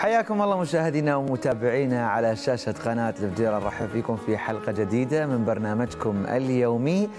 حياكم الله مشاهدينا ومتابعينا على شاشة قناة الفجيرة. نرحب فيكم في حلقة جديدة من برنامجكم اليومي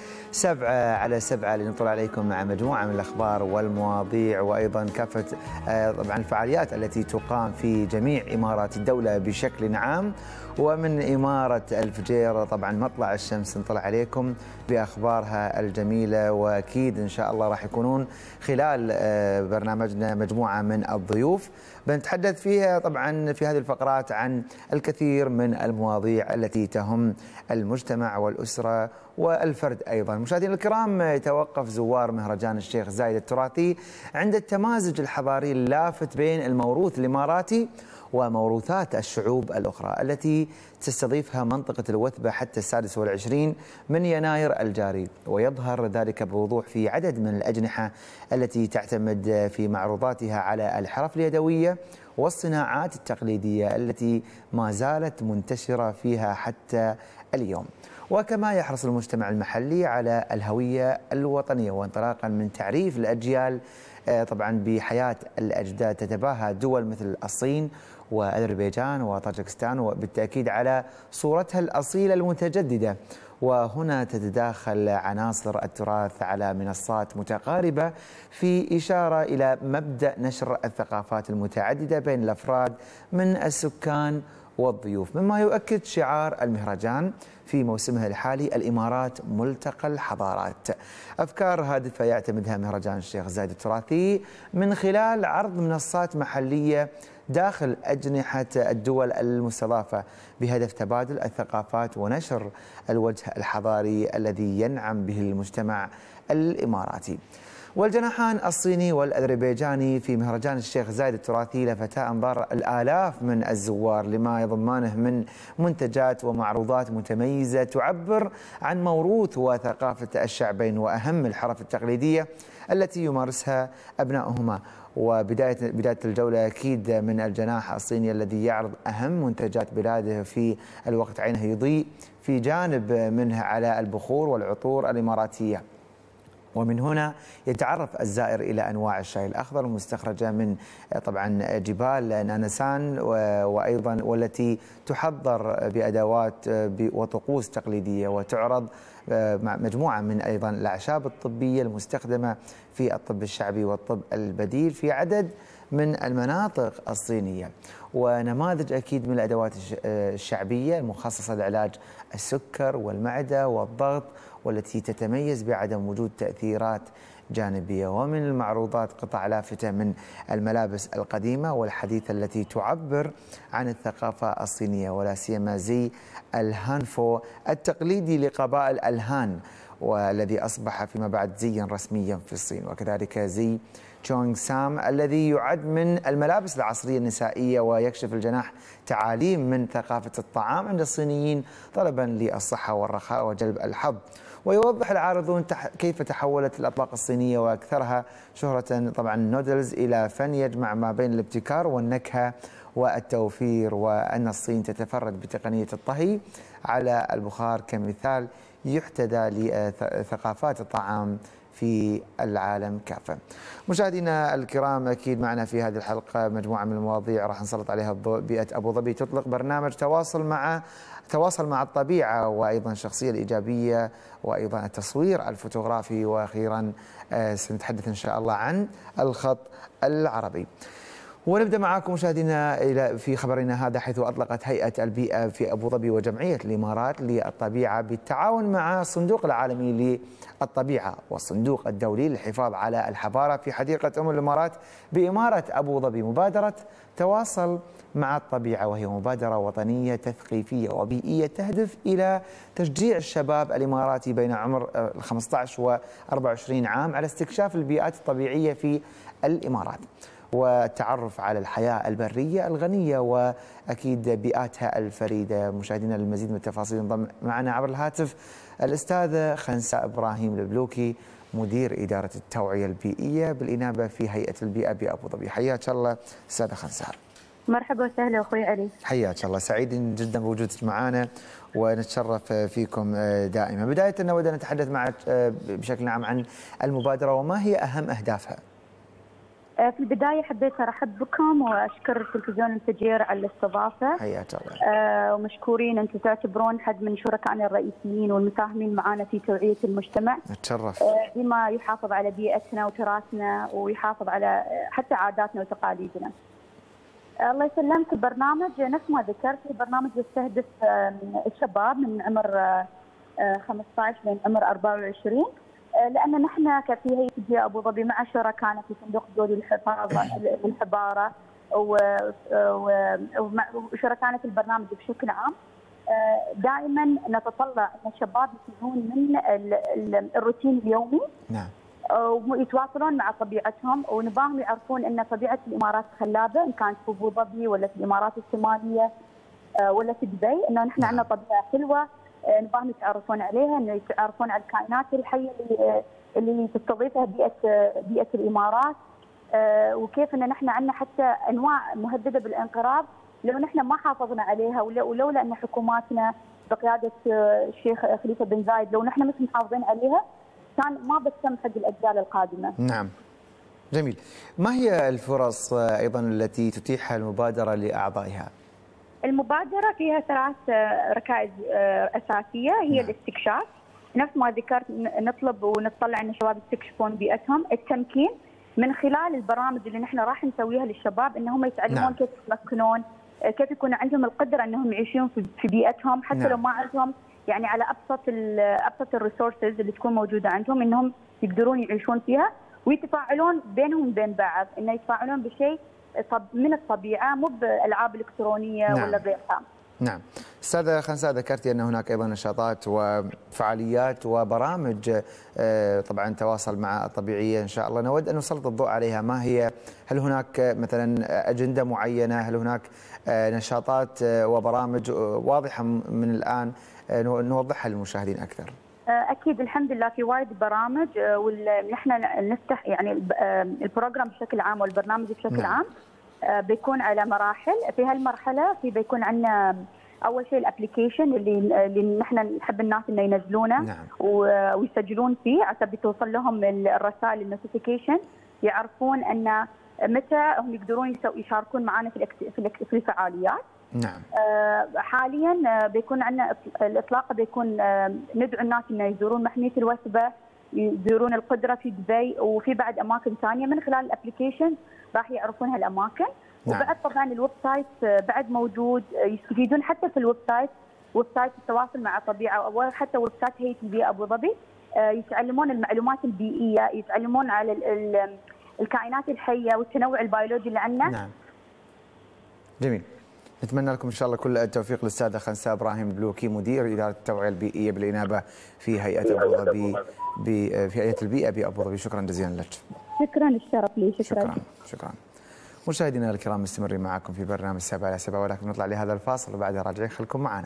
7/7 لنطلع عليكم مع مجموعة من الأخبار والمواضيع وأيضا كافة طبعا الفعاليات التي تقام في جميع إمارات الدولة بشكل عام. ومن إمارة الفجيرة طبعا مطلع الشمس نطلع عليكم بأخبارها الجميلة، وأكيد إن شاء الله راح يكونون خلال برنامجنا مجموعة من الضيوف بنتحدث فيها طبعا في هذه الفقرات عن الكثير من المواضيع التي تهم المجتمع والأسرة والفرد أيضا. مشاهدينا الكرام، يتوقف زوار مهرجان الشيخ زايد التراثي عند التمازج الحضاري اللافت بين الموروث الإماراتي وموروثات الشعوب الأخرى التي تستضيفها منطقة الوثبة حتى 26 من يناير الجاري، ويظهر ذلك بوضوح في عدد من الأجنحة التي تعتمد في معروضاتها على الحرف اليدوية والصناعات التقليدية التي ما زالت منتشرة فيها حتى اليوم. وكما يحرص المجتمع المحلي على الهوية الوطنية وانطلاقا من تعريف الأجيال طبعا بحياة الأجداد، تتباهى دول مثل الصين وأذربيجان وطاجكستان وبالتأكيد على صورتها الأصيلة المتجددة. وهنا تتداخل عناصر التراث على منصات متقاربة في إشارة إلى مبدأ نشر الثقافات المتعددة بين الأفراد من السكان والضيوف، مما يؤكد شعار المهرجان في موسمها الحالي: الإمارات ملتقى الحضارات. أفكار هادفة يعتمدها مهرجان الشيخ زايد التراثي من خلال عرض منصات محلية داخل أجنحة الدول المستضافة بهدف تبادل الثقافات ونشر الوجه الحضاري الذي ينعم به المجتمع الإماراتي. والجناحان الصيني والأذربيجاني في مهرجان الشيخ زايد التراثي لفتا أنظار الآلاف من الزوار لما يضمانه من منتجات ومعروضات متميزة تعبر عن موروث وثقافة الشعبين وأهم الحرف التقليدية التي يمارسها أبنائهما. وبداية الجولة أكيد من الجناح الصيني الذي يعرض أهم منتجات بلاده في الوقت عينه يضيء في جانب منها على البخور والعطور الإماراتية. ومن هنا يتعرف الزائر إلى أنواع الشاي الأخضر المستخرجة من طبعا جبال نانسان وأيضا والتي تحضر بأدوات وطقوس تقليدية، وتعرض مع مجموعة من أيضا الأعشاب الطبية المستخدمة في الطب الشعبي والطب البديل في عدد من المناطق الصينية، ونماذج أكيد من الأدوات الشعبية المخصصة لعلاج السكر والمعدة والضغط والتي تتميز بعدم وجود تأثيرات جانبية. ومن المعروضات قطع لافتة من الملابس القديمة والحديثة التي تعبر عن الثقافة الصينية، ولا سيما زي الهانفو التقليدي لقبائل الهان والذي أصبح فيما بعد زيا رسميا في الصين، وكذلك زي تشونغ سام الذي يعد من الملابس العصرية النسائية ويكشف الجناح تعاليم من ثقافة الطعام عند الصينيين طلبا للصحة والرخاء وجلب الحظ. ويوضح العارضون كيف تحولت الأطباق الصينية وأكثرها شهرة طبعا النودلز إلى فن يجمع ما بين الابتكار والنكهة والتوفير، وأن الصين تتفرد بتقنية الطهي على البخار كمثال يحتذى لثقافات الطعام في العالم كافة. مشاهدينا الكرام، أكيد معنا في هذه الحلقة مجموعة من المواضيع راح نسلط عليها الضوء. بيئة أبو ظبي تطلق برنامج تواصل مع الطبيعة وأيضا الشخصية الإيجابية وأيضا التصوير الفوتوغرافي، وأخيرا سنتحدث إن شاء الله عن الخط العربي. ونبدأ معكم مشاهدينا في خبرنا هذا، حيث أطلقت هيئة البيئة في أبو ظبي وجمعية الإمارات للطبيعة بالتعاون مع الصندوق العالمي للطبيعة والصندوق الدولي للحفاظ على الحضارة في حديقة الإمارات بإمارة أبو ظبي مبادرة تواصل مع الطبيعة، وهي مبادرة وطنية تثقيفية وبيئية تهدف إلى تشجيع الشباب الإماراتي بين عمر 15 و 24 عام على استكشاف البيئات الطبيعية في الإمارات والتعرف على الحياة البرية الغنية وأكيد بيئاتها الفريدة. مشاهدينا للمزيد من التفاصيل انضم معنا عبر الهاتف الأستاذة خنساء إبراهيم البلوكي، مدير إدارة التوعية البيئية بالإنابة في هيئة البيئة بأبو ظبي. حياك الله أستاذة خنساء. مرحبا وسهلا أخوي علي. حياك الله، سعيد جدا بوجودك معنا ونتشرف فيكم دائما. بداية نود أن نتحدث معك بشكل عام عن المبادرة وما هي أهم أهدافها. في البداية حبيت أرحب بكم وأشكر تلفزيون الفجير على الاستضافة. حياك الله. ومشكورين أنتم تعتبرون حد من شركائنا الرئيسيين والمساهمين معنا في توعية المجتمع. نتشرف. بما يحافظ على بيئتنا وتراثنا ويحافظ على حتى عاداتنا وتقاليدنا. الله يسلمك. البرنامج نفس ما ذكرت البرنامج يستهدف الشباب من عمر 15 لين عمر 24. لأن نحن كفي هيئة البيئة أبو ظبي مع شركائنا في صندوق دولي للحضارة وشركائنا في البرنامج بشكل عام دائما نتطلع أن الشباب يكونون من الروتين اليومي. نعم. ويتواصلون مع طبيعتهم ونباهم يعرفون أن طبيعة الإمارات خلابة، إن كانت في أبو ظبي ولا في الإمارات الشمالية ولا في دبي، أنه نحن عندنا طبيعة حلوة نباهم يتعرفون عليها، انه يتعرفون على الكائنات الحيه اللي تستضيفها بيئه الامارات، وكيف ان نحن عندنا حتى انواع مهدده بالانقراض لو نحن ما حافظنا عليها، ولولا ان حكوماتنا بقياده الشيخ خليفه بن زايد لو نحن مش محافظين عليها كان ما بتتم حق الاجيال القادمه. نعم. جميل. ما هي الفرص ايضا التي تتيحها المبادره لاعضائها؟ المبادرة فيها 3 ركائز أساسية، هي الاستكشاف، نفس ما ذكرت نطلب ونطلع أن الشباب يستكشفون بيئتهم، التمكين من خلال البرامج اللي نحن راح نسويها للشباب أنهم يتعلمون كيف يتمكنون، كيف يكون عندهم القدرة أنهم يعيشون في بيئتهم حتى لو ما عندهم يعني على أبسط الريسورسز اللي تكون موجودة عندهم أنهم يقدرون يعيشون فيها ويتفاعلون بينهم وبين بعض، أنه يتفاعلون بشيء من الطبيعه مو بالالعاب الالكترونيه ولا غيرها. نعم. استاذه خنساء ذكرتي ان هناك ايضا نشاطات وفعاليات وبرامج طبعا تواصل مع الطبيعيه ان شاء الله، نود ان نسلط الضوء عليها. ما هي؟ هل هناك مثلا اجنده معينه؟ هل هناك نشاطات وبرامج واضحه من الان نوضحها للمشاهدين اكثر؟ اكيد الحمد لله في وايد برامج، ونحن نفتح يعني البروجرام بشكل عام والبرنامج بشكل عام بيكون على مراحل. في هالمرحله بيكون عندنا اول شيء الابلكيشن اللي نحن نحب الناس انه ينزلونه ويسجلون فيه عشان بتوصل لهم الرسائل النوتيفيكيشن يعرفون ان متى هم يقدرون يشاركون معنا في الفعاليات. نعم. حاليا بيكون عندنا الاطلاق، بيكون ندعو الناس انه يزورون محميه الوثبه، يزورون القدره في دبي، وفي بعد اماكن ثانيه من خلال الابلكيشن راح يعرفون هالاماكن. نعم. وبعد طبعا الويب سايت بعد موجود، يستفيدون حتى في الويب سايت التواصل مع الطبيعه، او حتى ويب سايت هيئه البيئه ابو ظبي يتعلمون المعلومات البيئيه، يتعلمون على الكائنات الحيه والتنوع البيولوجي اللي عندنا. نعم. جميل. نتمنى لكم ان شاء الله كل التوفيق للاستاذه خنساء ابراهيم بلوكي مدير اداره التوعيه البيئيه بالانابه في هيئه ابو ظبي في هيئه البيئه بابو ظبي. شكرا جزيلا لك. شكرا للشرف لي. شكرا. مشاهدينا الكرام مستمرين معكم في برنامج 7 على 7، ولكن نطلع لهذا الفاصل وبعدها راجعين، خليكم معنا.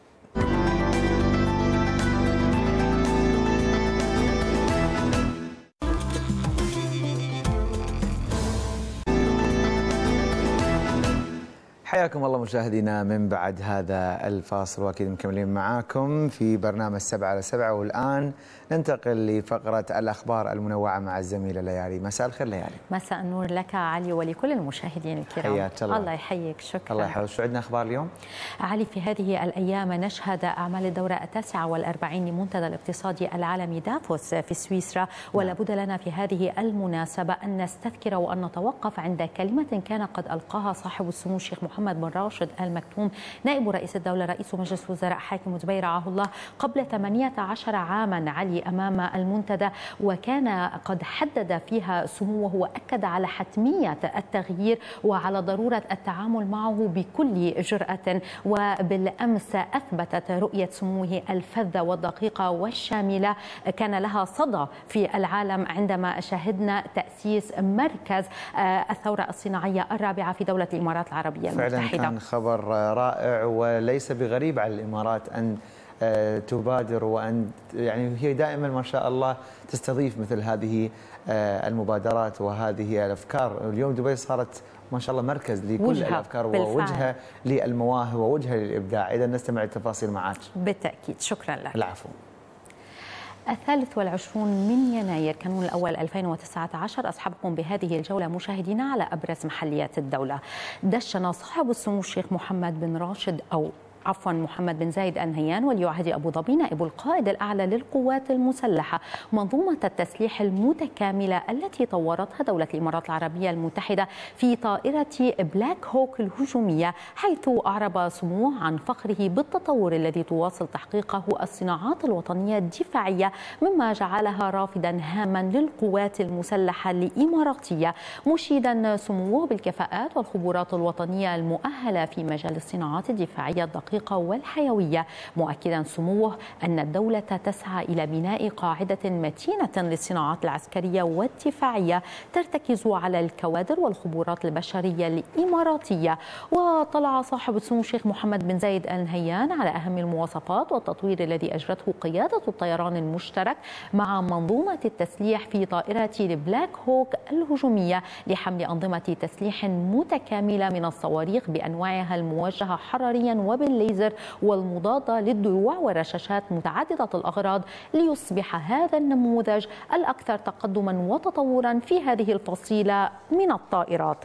حياكم الله مشاهدينا من بعد هذا الفاصل، واكيد مكملين معاكم في برنامج 7 على 7، والان ننتقل لفقره الاخبار المنوعه مع الزميله ليالي. مساء الخير ليالي. مساء النور لك علي ولكل المشاهدين الكرام. حياك الله. الله يحييك. شكرا. الله يحفظك. شو عندنا اخبار اليوم؟ علي، في هذه الايام نشهد اعمال الدوره 49 لمنتدى الاقتصادي العالمي دافوس في سويسرا، ولا بد لنا في هذه المناسبه ان نستذكر وان نتوقف عند كلمه كان قد القاها صاحب السمو الشيخ محمد بن راشد آل مكتوم نائب رئيس الدولة رئيس مجلس وزراء حاكم دبي رعاه الله قبل 18 عاما علي أمام المنتدى، وكان قد حدد فيها سموه وأكد على حتمية التغيير وعلى ضرورة التعامل معه بكل جرأة. وبالأمس أثبتت رؤية سموه الفذة والدقيقة والشاملة كان لها صدى في العالم عندما شهدنا تأسيس مركز الثورة الصناعية الرابعة في دولة الإمارات العربية المتحدة. كان خبر رائع وليس بغريب على الإمارات أن تبادر وأن يعني هي دائما ما شاء الله تستضيف مثل هذه المبادرات وهذه الأفكار. اليوم دبي صارت ما شاء الله مركز لكل الأفكار ووجهة للمواهب ووجهة للإبداع. إذا نستمع التفاصيل معك. بالتأكيد. شكرا لك. العفو. 23 من يناير كانون الأول 2019 أصحابكم بهذه الجولة مشاهدينا على أبرز محليات الدولة. دشن صاحب السمو الشيخ محمد بن زايد آل نهيان ولي عهد أبو ظبي نائب القائد الأعلى للقوات المسلحة منظومة التسليح المتكاملة التي طورتها دولة الإمارات العربية المتحدة في طائرة بلاك هوك الهجومية، حيث أعرب سموه عن فخره بالتطور الذي تواصل تحقيقه الصناعات الوطنية الدفاعية، مما جعلها رافدا هاما للقوات المسلحة الإماراتية، مشيدا سموه بالكفاءات والخبرات الوطنية المؤهلة في مجال الصناعات الدفاعية الدقيقة والحيوية، مؤكدا سموه أن الدولة تسعى إلى بناء قاعدة متينة للصناعات العسكرية والدفاعية ترتكز على الكوادر والخبرات البشرية الإماراتية. وطلع صاحب السمو الشيخ محمد بن زايد آل نهيان على أهم المواصفات والتطوير الذي أجرته قيادة الطيران المشترك مع منظومة التسليح في طائرة البلاك هوك الهجومية لحمل أنظمة تسليح متكاملة من الصواريخ بأنواعها الموجهة حراريا وبالليزر والمضادة للدروع ورشاشات متعددة الأغراض، ليصبح هذا النموذج الأكثر تقدما وتطورا في هذه الفصيلة من الطائرات.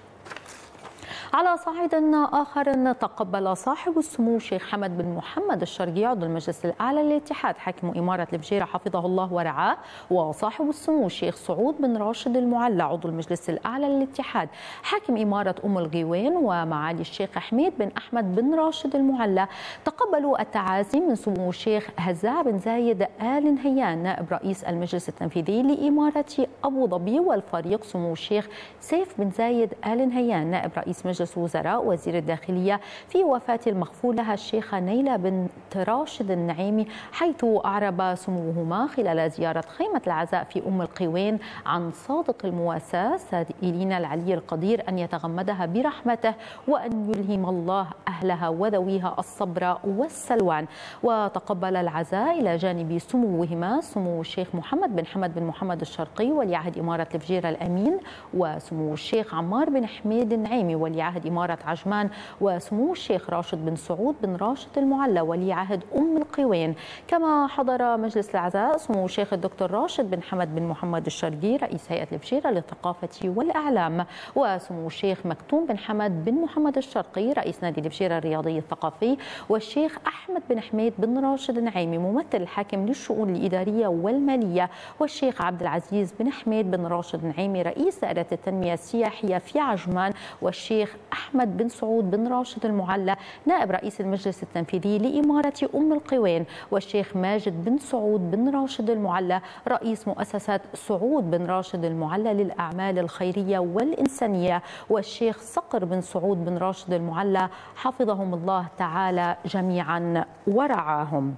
على صعيد آخر، تقبل صاحب السمو الشيخ حمد بن محمد الشرقي عضو المجلس الأعلى للاتحاد حاكم إمارة الفجيرة حفظه الله ورعاه، وصاحب السمو الشيخ سعود بن راشد المعلى عضو المجلس الأعلى للاتحاد حاكم إمارة أم القوين، ومعالي الشيخ حميد بن أحمد بن راشد المعلى، تقبلوا التعازي من سمو الشيخ هزاع بن زايد آل نهيان نائب رئيس المجلس التنفيذي لإمارة أبو ظبي، والفريق سمو الشيخ سيف بن زايد آل نهيان نائب رئيس مجلس وزراء وزير الداخلية في وفاة المغفولة الشيخة نيلة بنت راشد النعيمي، حيث أعرب سموهما خلال زيارة خيمة العزاء في أم القوين عن صادق المواساة، سائلين العلي القدير أن يتغمدها برحمته وأن يلهم الله أهلها وذويها الصبر والسلوان. وتقبل العزاء إلى جانب سموهما سمو الشيخ محمد بن حمد بن محمد الشرقي ولي عهد إمارة الفجيرة الأمين، وسمو الشيخ عمار بن حميد النعيمي ولي عهد إمارة عجمان، وسمو الشيخ راشد بن سعود بن راشد المعلى ولي عهد أم القوين. كما حضر مجلس العزاء سمو الشيخ الدكتور راشد بن حمد بن محمد الشرقي رئيس هيئة الفجيرة للثقافة والإعلام، وسمو الشيخ مكتوم بن حمد بن محمد الشرقي رئيس نادي الفجيرة الرياضي الثقافي، والشيخ أحمد بن حميد بن راشد النعيمي ممثل الحاكم للشؤون الإدارية والمالية، والشيخ عبد العزيز بن حميد بن راشد النعيمي رئيس دائرة التنمية السياحية في عجمان، والشيخ أحمد بن سعود بن راشد المعلى نائب رئيس المجلس التنفيذي لإمارة أم القوين، والشيخ ماجد بن سعود بن راشد المعلى رئيس مؤسسة سعود بن راشد المعلى للأعمال الخيرية والإنسانية، والشيخ صقر بن سعود بن راشد المعلى حفظهم الله تعالى جميعا ورعاهم.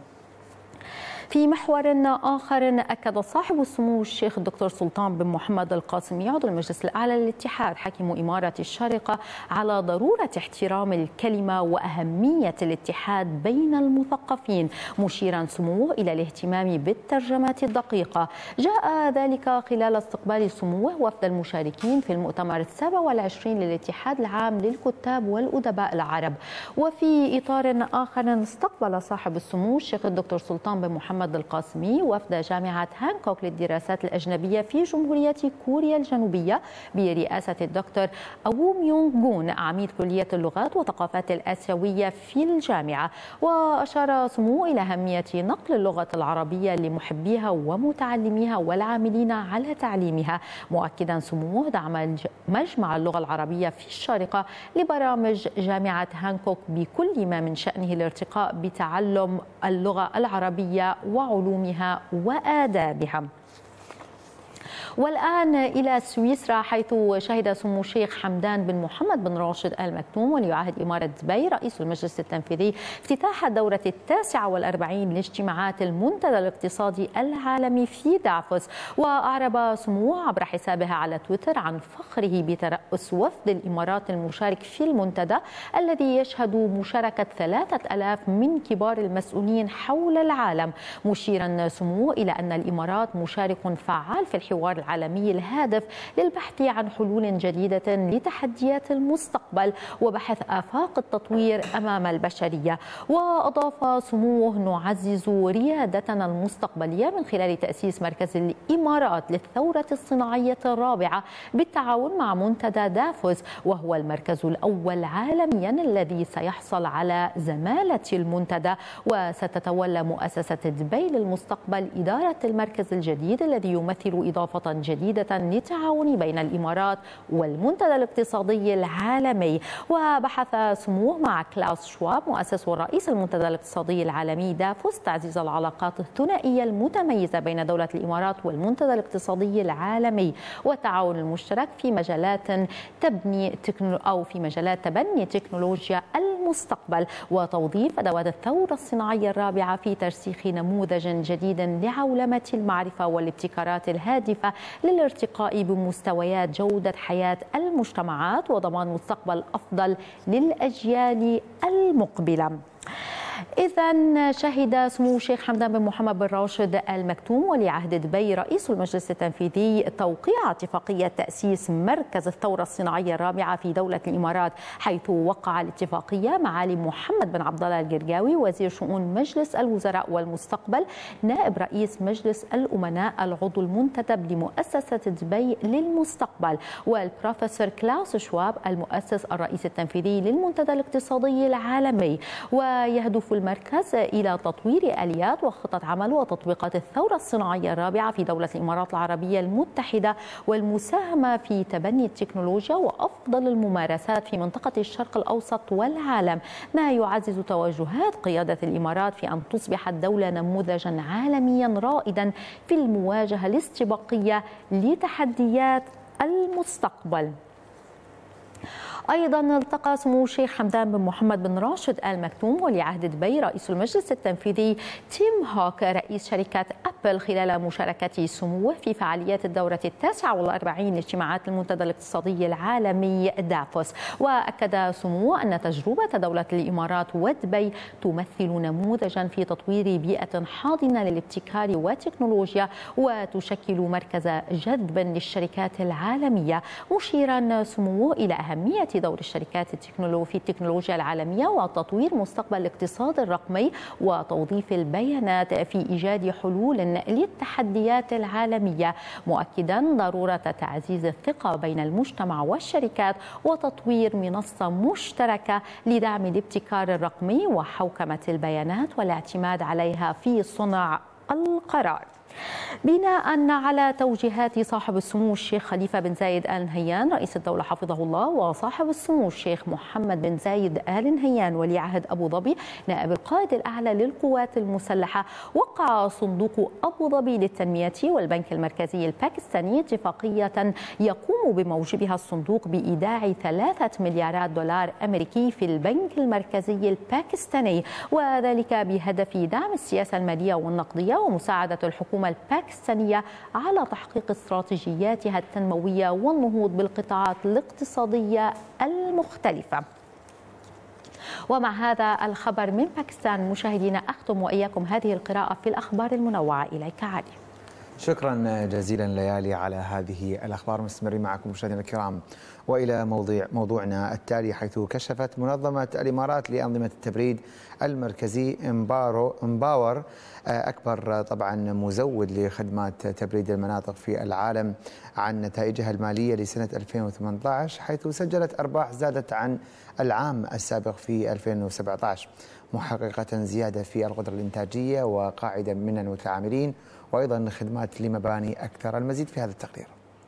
في محور آخر، أكد صاحب السمو الشيخ الدكتور سلطان بن محمد القاسمي عضو المجلس الأعلى للاتحاد حاكم إمارة الشارقة على ضرورة احترام الكلمة وأهمية الاتحاد بين المثقفين، مشيرا سموه إلى الاهتمام بالترجمات الدقيقة. جاء ذلك خلال استقبال سموه وفد المشاركين في المؤتمر 27 للاتحاد العام للكتاب والأدباء العرب. وفي إطار آخر، استقبل صاحب السمو الشيخ الدكتور سلطان بن محمد القاسمي وفد جامعة هانكوك للدراسات الأجنبية في جمهورية كوريا الجنوبية برئاسة الدكتور أوو ميونغ جون عميد كلية اللغات والثقافات الآسيوية في الجامعة. وأشار سموه إلى أهمية نقل اللغة العربية لمحبيها ومتعلميها والعاملين على تعليمها، مؤكدا سموه دعم مجمع اللغة العربية في الشارقة لبرامج جامعة هانكوك بكل ما من شأنه الارتقاء بتعلم اللغة العربية وعلومها وآدابها. والآن إلى سويسرا، حيث شهد سمو الشيخ حمدان بن محمد بن راشد آل مكتوم ولي عهد إمارة دبي رئيس المجلس التنفيذي افتتاح الدورة 49 لاجتماعات المنتدى الاقتصادي العالمي في دافوس. وأعرب سموه عبر حسابها على تويتر عن فخره بترأس وفد الإمارات المشارك في المنتدى الذي يشهد مشاركة 3000 من كبار المسؤولين حول العالم، مشيرا سموه إلى أن الإمارات مشارك فعال في الحوار العالمي الهادف للبحث عن حلول جديدة لتحديات المستقبل وبحث آفاق التطوير أمام البشرية. وأضاف سموه: نعزز ريادتنا المستقبلية من خلال تأسيس مركز الإمارات للثورة الصناعية الرابعة بالتعاون مع منتدى دافوس، وهو المركز الأول عالميا الذي سيحصل على زمالة المنتدى. وستتولى مؤسسة دبي للمستقبل إدارة المركز الجديد الذي يمثل إضافة جديدة للتعاون بين الإمارات والمنتدى الاقتصادي العالمي. وبحث سموه مع كلاوس شواب مؤسس ورئيس المنتدى الاقتصادي العالمي دافوس تعزيز العلاقات الثنائية المتميزة بين دولة الإمارات والمنتدى الاقتصادي العالمي والتعاون المشترك في مجالات تبني تكنولوجيا المستقبل وتوظيف أدوات الثورة الصناعية الرابعة في ترسيخ نموذج جديد لعولمة المعرفة والابتكارات الهادفة للارتقاء بمستويات جودة حياة المجتمعات وضمان مستقبل أفضل للأجيال المقبلة. إذن شهد سمو الشيخ حمدان بن محمد بن راشد آل مكتوم ولي عهد دبي رئيس المجلس التنفيذي توقيع اتفاقية تأسيس مركز الثورة الصناعية الرابعة في دولة الإمارات، حيث وقع الاتفاقية مع علي محمد بن عبد الله القرقاوي وزير شؤون مجلس الوزراء والمستقبل نائب رئيس مجلس الأمناء العضو المنتدب لمؤسسة دبي للمستقبل، والبروفيسور كلاوس شواب المؤسس الرئيس التنفيذي للمنتدى الاقتصادي العالمي. ويهدف المركز إلى تطوير آليات وخطط عمل وتطبيقات الثورة الصناعية الرابعة في دولة الإمارات العربية المتحدة والمساهمة في تبني التكنولوجيا وأفضل الممارسات في منطقة الشرق الأوسط والعالم، ما يعزز توجهات قيادة الإمارات في أن تصبح الدولة نموذجا عالميا رائدا في المواجهة الاستباقية لتحديات المستقبل. أيضا التقى سمو الشيخ حمدان بن محمد بن راشد آل مكتوم ولي عهد دبي رئيس المجلس التنفيذي تيم هوك رئيس شركة أبل خلال مشاركة سموه في فعاليات الدورة 49 لاجتماعات المنتدى الاقتصادي العالمي دافوس. وأكد سموه أن تجربة دولة الإمارات ودبي تمثل نموذجا في تطوير بيئة حاضنة للابتكار والتكنولوجيا وتشكل مركز جذب للشركات العالمية، مشيرا سموه إلى أهمية دور الشركات في التكنولوجيا العالمية وتطوير مستقبل الاقتصاد الرقمي وتوظيف البيانات في إيجاد حلول للتحديات العالمية، مؤكدا ضرورة تعزيز الثقة بين المجتمع والشركات وتطوير منصة مشتركة لدعم الابتكار الرقمي وحوكمة البيانات والاعتماد عليها في صنع القرار. بناء على توجيهات صاحب السمو الشيخ خليفة بن زايد آل نهيان رئيس الدولة حفظه الله وصاحب السمو الشيخ محمد بن زايد آل نهيان ولي عهد أبو ظبي نائب القائد الأعلى للقوات المسلحة، وقع صندوق أبو ظبي للتنمية والبنك المركزي الباكستاني اتفاقية يقوم بموجبها الصندوق بإيداع 3 مليارات دولار أمريكي في البنك المركزي الباكستاني، وذلك بهدف دعم السياسة المالية والنقدية ومساعدة الحكومة الباكستانية على تحقيق استراتيجياتها التنموية والنهوض بالقطاعات الاقتصادية المختلفة. ومع هذا الخبر من باكستان مشاهدينا أختم وإياكم هذه القراءة في الأخبار المنوعة. إليك علي. شكرا جزيلا ليالي على هذه الأخبار. مستمرين معكم مشاهدينا الكرام وإلى موضوعنا التالي، حيث كشفت منظمة الإمارات لأنظمة التبريد المركزي إمباور أكبر طبعا مزود لخدمات تبريد المناطق في العالم عن نتائجها المالية لسنة 2018، حيث سجلت أرباح زادت عن العام السابق في 2017، محققة زيادة في القدرة الإنتاجية وقاعدة من المتعاملين وأيضا خدمات لمباني أكثر. المزيد في هذا التقرير.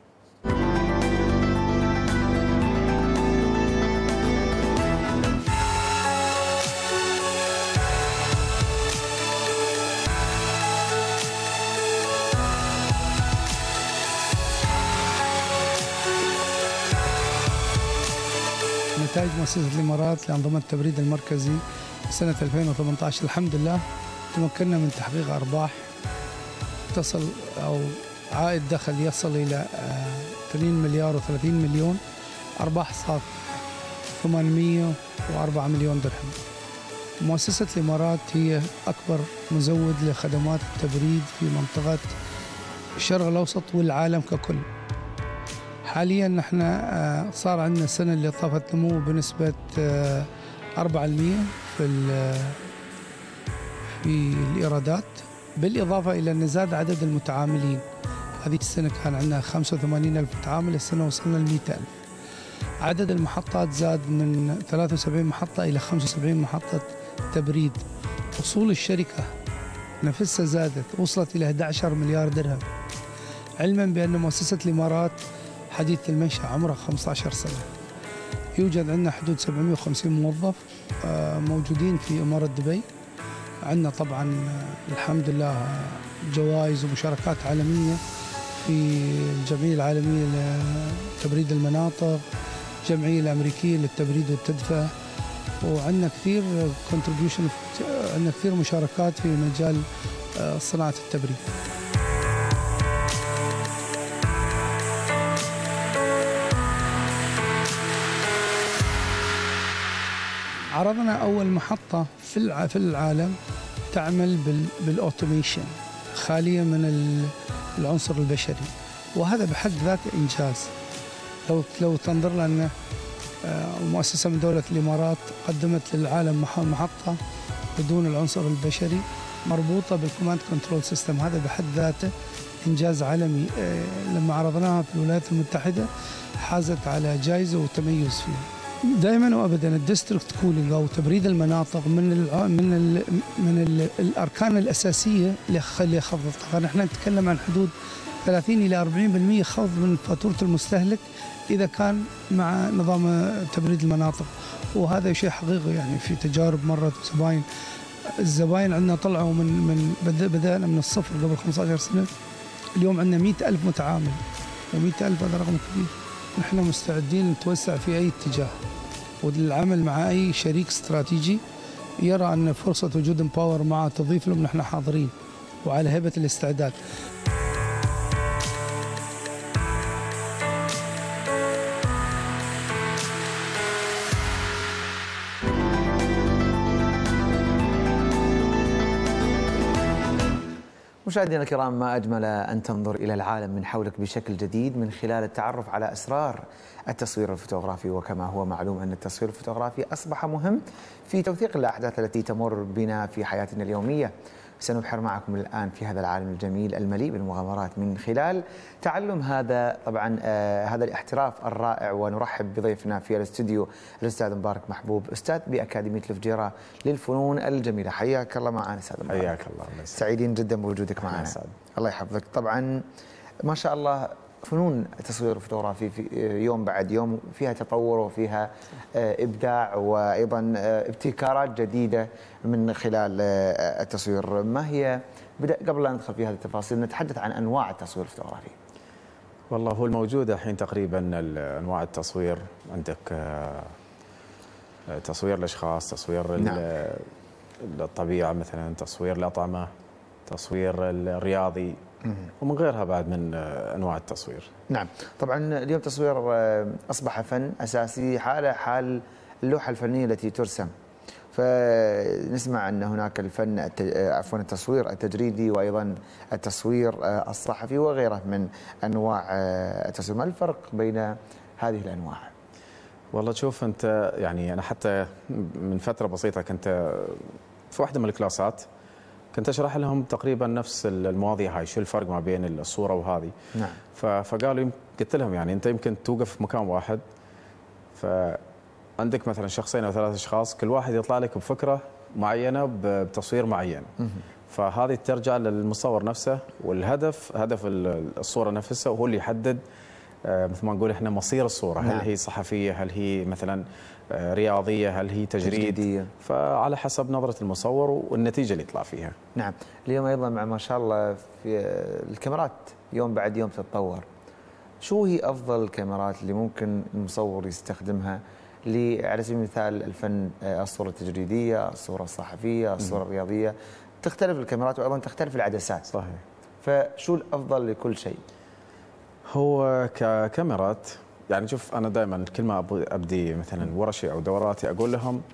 نتائج مؤسسة الإمارات لأنظمة التبريد المركزي سنة 2018 الحمد لله تمكنا من تحقيق أرباح تصل أو عائد دخل يصل إلى 2 مليار و30 مليون، أرباح صافية 804 مليون درهم. مؤسسة الإمارات هي أكبر مزود لخدمات التبريد في منطقة الشرق الأوسط والعالم ككل. حاليا نحن صار عندنا السنة اللي طافت نمو بنسبة 4% في الإيرادات، بالإضافة إلى أن زاد عدد المتعاملين. هذه السنة كان عندنا 85,000 متعامل، السنة وصلنا ل 100,000. عدد المحطات زاد من 73 محطة إلى 75 محطة تبريد. أصول الشركة نفسها زادت، وصلت إلى 11 مليار درهم، علما بأن مؤسسة الإمارات حديث المنشأ عمرها 15 سنة. يوجد عندنا حدود 750 موظف موجودين في إمارة دبي. عندنا طبعا الحمد لله جوائز ومشاركات عالمية في الجمعية العالمية لتبريد المناطق، الجمعية الأمريكية للتبريد والتدفئة، وعندنا كثير كونتريبيوشن، عندنا كثير مشاركات في مجال صناعة التبريد. عرضنا أول محطة في العالم تعمل بالأوتوميشن خالية من العنصر البشري، وهذا بحد ذاته إنجاز. لو تنظر لنا مؤسسة من دولة الإمارات قدمت للعالم محطة بدون العنصر البشري مربوطة بالكوماند كنترول سيستم، هذا بحد ذاته إنجاز عالمي. لما عرضناها في الولايات المتحدة حازت على جائزة وتميز فيها. دائما وابدا الديستريكت كولينج او تبريد المناطق من الاركان الاساسيه لخفض الطاقه. نحن نتكلم عن حدود 30 الى 40% خفض من فاتوره المستهلك اذا كان مع نظام تبريد المناطق، وهذا شيء حقيقي. يعني في تجارب مرت الزباين عندنا طلعوا بدأنا من الصفر قبل 15 سنه، اليوم عندنا 100,000 متعامل، و100,000 هذا رقم كبير. نحن مستعدين نتوسع في أي اتجاه والعمل مع أي شريك استراتيجي يرى أن فرصة وجود امباور معه تضيف لهم، نحن حاضرين وعلى هيبة الاستعداد. مشاهدينا الكرام، ما أجمل أن تنظر إلى العالم من حولك بشكل جديد من خلال التعرف على أسرار التصوير الفوتوغرافي. وكما هو معلوم أن التصوير الفوتوغرافي أصبح مهم في توثيق الأحداث التي تمر بنا في حياتنا اليومية. سنبحر معكم الآن في هذا العالم الجميل المليء بالمغامرات من خلال تعلم هذا طبعا هذا الاحتراف الرائع. ونرحب بضيفنا في الاستوديو الأستاذ مبارك محبوب، أستاذ بأكاديمية الفجيرة للفنون الجميلة. حياك الله معنا أستاذ مبارك. حياك الله. سعيدين جدا بوجودك معنا. الله يحفظك. طبعا ما شاء الله فنون التصوير الفوتوغرافي في يوم بعد يوم فيها تطور وفيها إبداع وأيضا ابتكارات جديدة من خلال التصوير. ما هي قبل لا ندخل في هذه التفاصيل نتحدث عن أنواع التصوير الفوتوغرافي. والله هو الموجود الحين تقريبا أنواع التصوير، عندك تصوير الأشخاص، تصوير نعم. الطبيعة مثلا، تصوير الأطعمة، تصوير الرياضي، ومن غيرها بعد من أنواع التصوير. نعم، طبعا اليوم التصوير أصبح فن أساسي حال اللوحة الفنية التي ترسم. فنسمع أن هناك الفن عفوا التصوير التجريدي وأيضا التصوير الصحفي وغيره من أنواع التصوير. ما الفرق بين هذه الأنواع؟ والله شوف أنت، يعني أنا حتى من فترة بسيطة كنت في واحدة من الكلاسات كنت أشرح لهم تقريبا نفس المواضيع هاي، شو الفرق ما بين الصورة وهذه. نعم. فقالوا، قلت لهم يعني أنت يمكن توقف في مكان واحد، فعندك مثلا شخصين أو ثلاثة أشخاص، كل واحد يطلع لك بفكرة معينة بتصوير معين. فهذه ترجع للمصور نفسه، والهدف هدف الصورة نفسها وهو اللي يحدد مثل ما نقول احنا مصير الصورة. نعم. هل هي صحفية، هل هي مثلا رياضية، هل هي تجريدية، فعلى حسب نظرة المصور والنتيجة اللي يطلع فيها. نعم. اليوم أيضا مع ما شاء الله في الكاميرات يوم بعد يوم تتطور. شو هي أفضل الكاميرات اللي ممكن المصور يستخدمها على سبيل المثال الفن، الصورة التجريدية، الصورة الصحفية، الصورة الرياضية؟ تختلف الكاميرات وأيضا تختلف العدسات. صحيح. فشو الأفضل لكل شيء؟ هو ككاميرات يعني شوف، أنا دائما كل ما أبدي مثلا ورشي أو دوراتي أقول لهم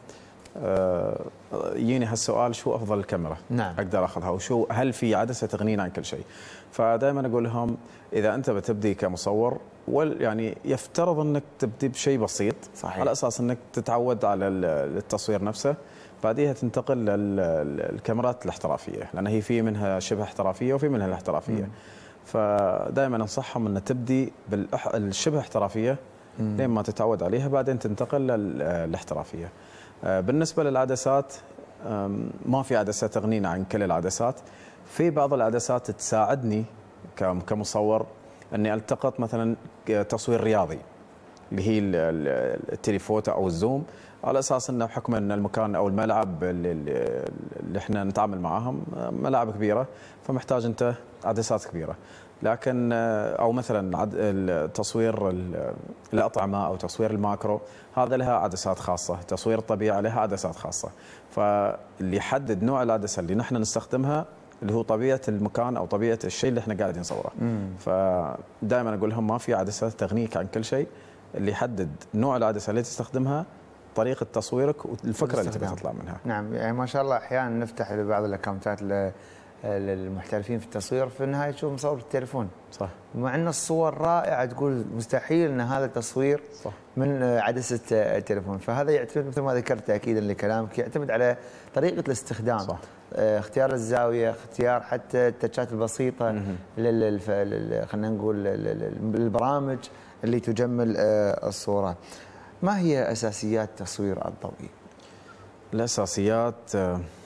يجيني هالسؤال شو افضل الكاميرا نعم. اقدر اخذها، وشو هل في عدسه تغنينا عن كل شيء؟ فدائما اقول لهم اذا انت بتبدي كمصور يعني يفترض انك تبدي بشيء بسيط، صحيح. على اساس انك تتعود على التصوير نفسه، بعديها تنتقل للكاميرات الاحترافيه، لان هي في منها شبه احترافيه وفي منها الاحترافيه. فدائما انصحهم ان تبدي بالشبه احترافيه لين ما تتعود عليها، بعدين تنتقل للاحترافيه. بالنسبه للعدسات، ما في عدسه تغنينا عن كل العدسات. في بعض العدسات تساعدني كمصور اني التقط مثلا تصوير رياضي، اللي هي التليفوتو او الزوم، على اساس انه بحكم ان المكان او الملعب اللي احنا نتعامل معاهم ملاعب كبيره، فمحتاج انت عدسات كبيره. لكن او مثلا تصوير الاطعمه او تصوير الماكرو، هذا لها عدسات خاصه، تصوير الطبيعه لها عدسات خاصه. فاللي يحدد نوع العدسه اللي نحن نستخدمها اللي هو طبيعه المكان او طبيعه الشيء اللي احنا قاعدين نصوره. فدائما اقول لهم ما في عدسه تغنيك عن كل شيء، اللي يحدد نوع العدسه اللي تستخدمها، طريقه تصويرك والفكره اللي تبي تطلع منها. نعم، يعني ما شاء الله احيانا نفتح لبعض الاكونتات للمحترفين في التصوير، في النهايه تشوف مصور بالتليفون. صح. مع ان الصور رائعه، تقول مستحيل ان هذا تصوير صح. من عدسه التليفون. فهذا يعتمد مثل ما ذكرت تاكيدا لكلامك، يعتمد على طريقه الاستخدام. صح. اختيار الزاويه، اختيار حتى التاتشات البسيطه خلينا نقول البرامج اللي تجمل الصوره. ما هي اساسيات التصوير الضوئي؟ الاساسيات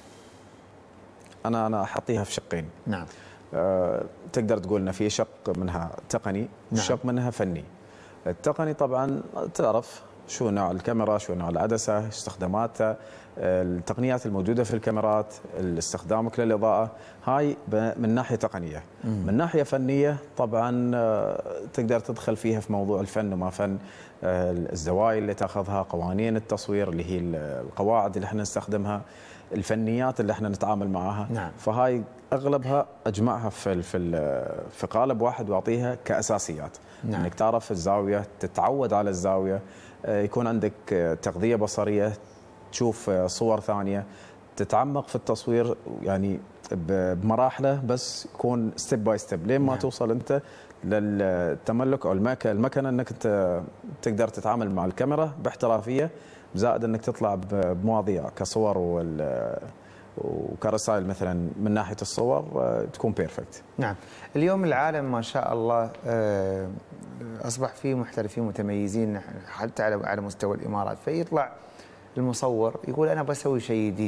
انا احطيها في شقين. نعم. تقدر تقول ان في شق منها تقني وشق منها فني. التقني طبعا تعرف شو نوع الكاميرا، شو نوع العدسه، استخداماتها، التقنيات الموجوده في الكاميرات، استخدامك للاضاءه، هاي من ناحيه تقنيه. من ناحيه فنيه طبعا تقدر تدخل فيها في موضوع الفن وما فن، الزوايا اللي تاخذها، قوانين التصوير اللي هي القواعد اللي احنا نستخدمها، الفنيات اللي احنا نتعامل معاها. نعم. فهاي اغلبها اجمعها في قالب واحد واعطيها كاساسيات. نعم. انك تعرف الزاويه، تتعود على الزاويه، يكون عندك تغذيه بصريه، تشوف صور ثانيه، تتعمق في التصوير يعني بمراحله، بس يكون ستيب باي ستيب لين ما نعم. توصل انت للتملك او المكنه انك انت تقدر تتعامل مع الكاميرا باحترافيه، زائد انك تطلع بمواضيع كصور وكرسائل مثلا من ناحيه الصور تكون بيرفكت. نعم. اليوم العالم ما شاء الله اصبح فيه محترفين متميزين حتى على مستوى الامارات، فيطلع المصور يقول انا بسوي شيء جديد،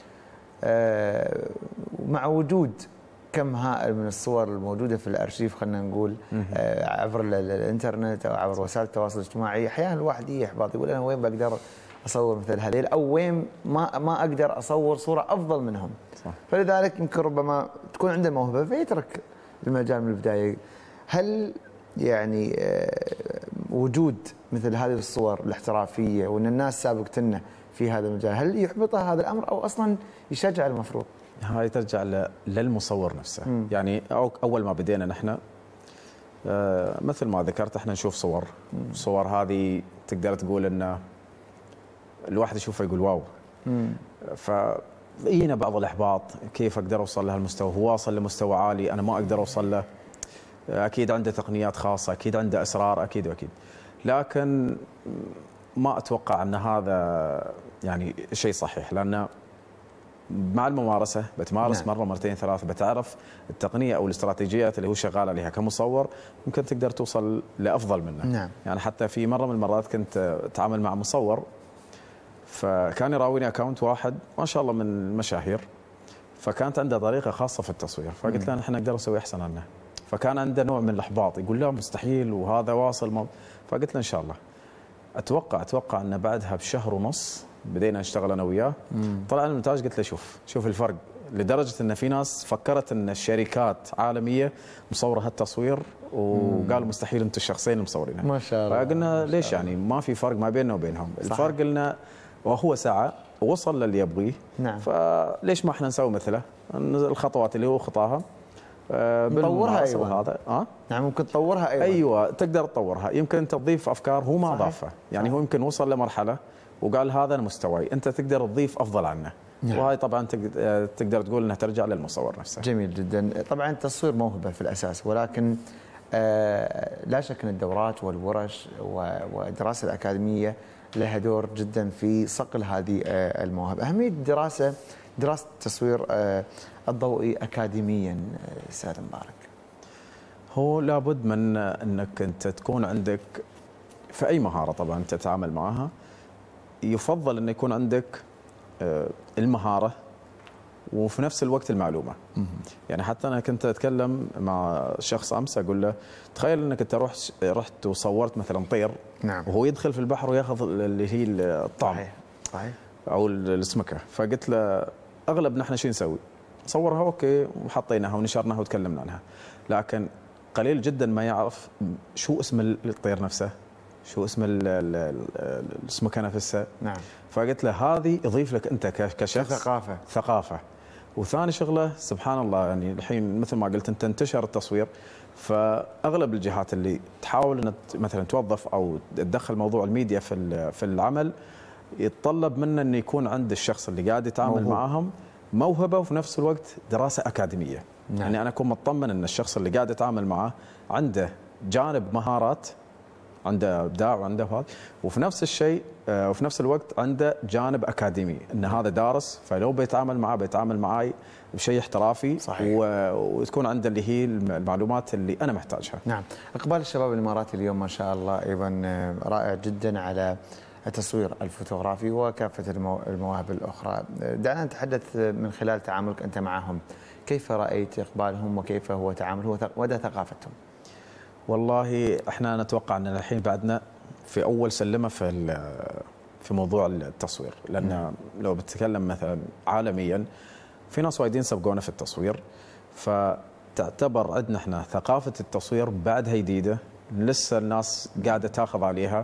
مع وجود كم هائل من الصور الموجوده في الارشيف، خلينا نقول عبر الانترنت او عبر وسائل التواصل الاجتماعي، احيانا الواحد يحبط يقول انا وين بقدر اصور مثل هذيل، او وين ما اقدر اصور صوره افضل منهم. صح. فلذلك يمكن ربما تكون عنده موهبه فيترك المجال من البدايه. هل يعني وجود مثل هذه الصور الاحترافيه وان الناس سابقتنا في هذا المجال، هل يحبطه هذا الامر او اصلا يشجع المفروض؟ هاي ترجع للمصور نفسه. يعني اول ما بدينا نحن مثل ما ذكرت احنا نشوف صور، الصور هذه تقدر تقول ان الواحد يشوفه يقول واو. فإينا بعض الاحباط، كيف اقدر اوصل لهالمستوى؟ هو واصل لمستوى عالي انا ما اقدر اوصل له، اكيد عنده تقنيات خاصه، اكيد عنده اسرار، اكيد واكيد. لكن ما اتوقع ان هذا يعني شيء صحيح، لان مع الممارسه بتمارس نعم. مره مرتين ثلاث، بتعرف التقنيه او الاستراتيجيات اللي هو شغال عليها كمصور، ممكن تقدر توصل لافضل منه. نعم. يعني حتى في مره من المرات كنت اتعامل مع مصور، فكان يراويني اكونت واحد ما شاء الله من المشاهير، فكانت عنده طريقه خاصه في التصوير، فقلت له احنا نقدر نسوي احسن عنه. فكان عنده نوع من الاحباط، يقول لا مستحيل وهذا واصل فقلت له ان شاء الله. اتوقع ان بعدها بشهر ونص بدينا نشتغل انا وياه، طلع النتاج، قلت له شوف الفرق، لدرجه ان في ناس فكرت ان الشركات عالميه مصوره هالتصوير، وقالوا مستحيل انتم الشخصين المصورينها. ما شاء الله. فقلنا ليش يعني ما في فرق ما بيننا وبينهم؟ صحيح. الفرق قلنا وهو سعى ووصل للي يبغيه. نعم. فليش ما احنا نسوي مثله؟ الخطوات اللي هو خطاها نطورها ايضا. هذا نعم، ممكن تطورها ايضا. ايوه تقدر تطورها، يمكن تضيف افكار هو ما ضافها، يعني هو يمكن وصل لمرحله وقال هذا مستواي، انت تقدر تضيف افضل عنه. نعم. وهاي طبعا تقدر تقول انها ترجع للمصور نفسه. جميل جدا. طبعا التصوير موهبه في الاساس، ولكن لا شك ان الدورات والورش والدراسه الاكاديميه لها دور جدا في صقل هذه المواهب. اهميه دراسه التصوير الضوئي اكاديميا استاذ مبارك. هو لابد من انك انت تكون عندك في اي مهاره طبعا انت تتعامل معها، يفضل انه يكون عندك المهاره وفي نفس الوقت المعلومه. يعني حتى انا كنت اتكلم مع شخص امس اقول له تخيل انك انت رحت وصورت مثلا طير. نعم. وهو يدخل في البحر وياخذ اللي هي الطعم. صحيح. او السمكه، فقلت له اغلب نحن شو نسوي؟ صورها اوكي وحطيناها ونشرناها وتكلمنا عنها، لكن قليل جدا ما يعرف شو اسم الطير نفسه، شو اسم السمكه نفسها. نعم. فقلت له هذه يضيف لك انت كشخص ثقافه. وثاني شغله سبحان الله، يعني الحين مثل ما قلت انت انتشر التصوير، فاغلب الجهات اللي تحاول ان مثلا توظف او تدخل موضوع الميديا في العمل يتطلب منه انه يكون عند الشخص اللي قاعد يتعامل معاهم موهبه وفي نفس الوقت دراسه اكاديميه. نعم. يعني انا اكون مطمن ان الشخص اللي قاعد اتعامل معاه عنده جانب مهارات، عنده ابداع وعنده هذا، وفي نفس الشيء وفي نفس الوقت عنده جانب اكاديمي، ان هذا دارس، فلو بيتعامل معاه بيتعامل معي بشيء احترافي. صحيح. وتكون عنده اللي هي المعلومات اللي انا محتاجها. نعم. اقبال الشباب الاماراتي اليوم ما شاء الله ايضا رائع جدا على التصوير الفوتوغرافي وكافه المواهب الاخرى. دعنا نتحدث من خلال تعاملك انت معهم، كيف رايت اقبالهم وكيف هو تعاملهم ومدى ثقافتهم؟ والله احنا نتوقع ان الحين بعدنا في اول سلمه في موضوع التصوير، لان لو بتتكلم مثلا عالميا في ناس وايدين سبقونا في التصوير، فتعتبر عندنا احنا ثقافه التصوير بعدها جديده، لسه الناس قاعده تاخذ عليها.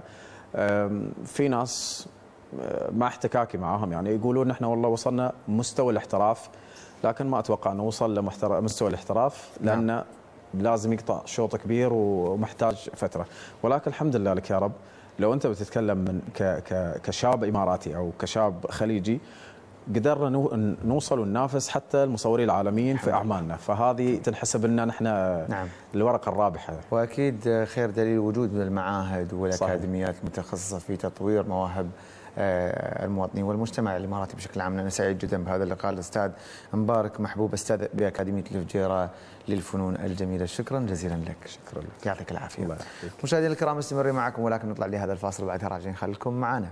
في ناس مع احتكاكي معاهم يعني يقولون احنا والله وصلنا مستوى الاحتراف، لكن ما اتوقع انه وصل لمستوى الاحتراف، لان لازم يقطع شوط كبير ومحتاج فتره. ولكن الحمد لله لك يا رب، لو انت بتتكلم من كشاب اماراتي او كشاب خليجي قدرنا نوصل وننافس حتى المصورين العالميين في اعمالنا، فهذه تنحسب لنا نحن. نعم. الورقه الرابحه. واكيد خير دليل وجود المعاهد والاكاديميات المتخصصه في تطوير مواهب المواطنين والمجتمع الاماراتي بشكل عام. انا سعيد جدا بهذا اللقاء. الاستاذ مبارك محبوب، استاذ باكاديميه الفجيره للفنون الجميله، شكرا جزيلا لك. شكرا لك، يعطيك العافيه. مشاهدينا الكرام مستمرين معكم، ولكن نطلع لهذا الفاصل وبعدها راجعين، خليكم معنا.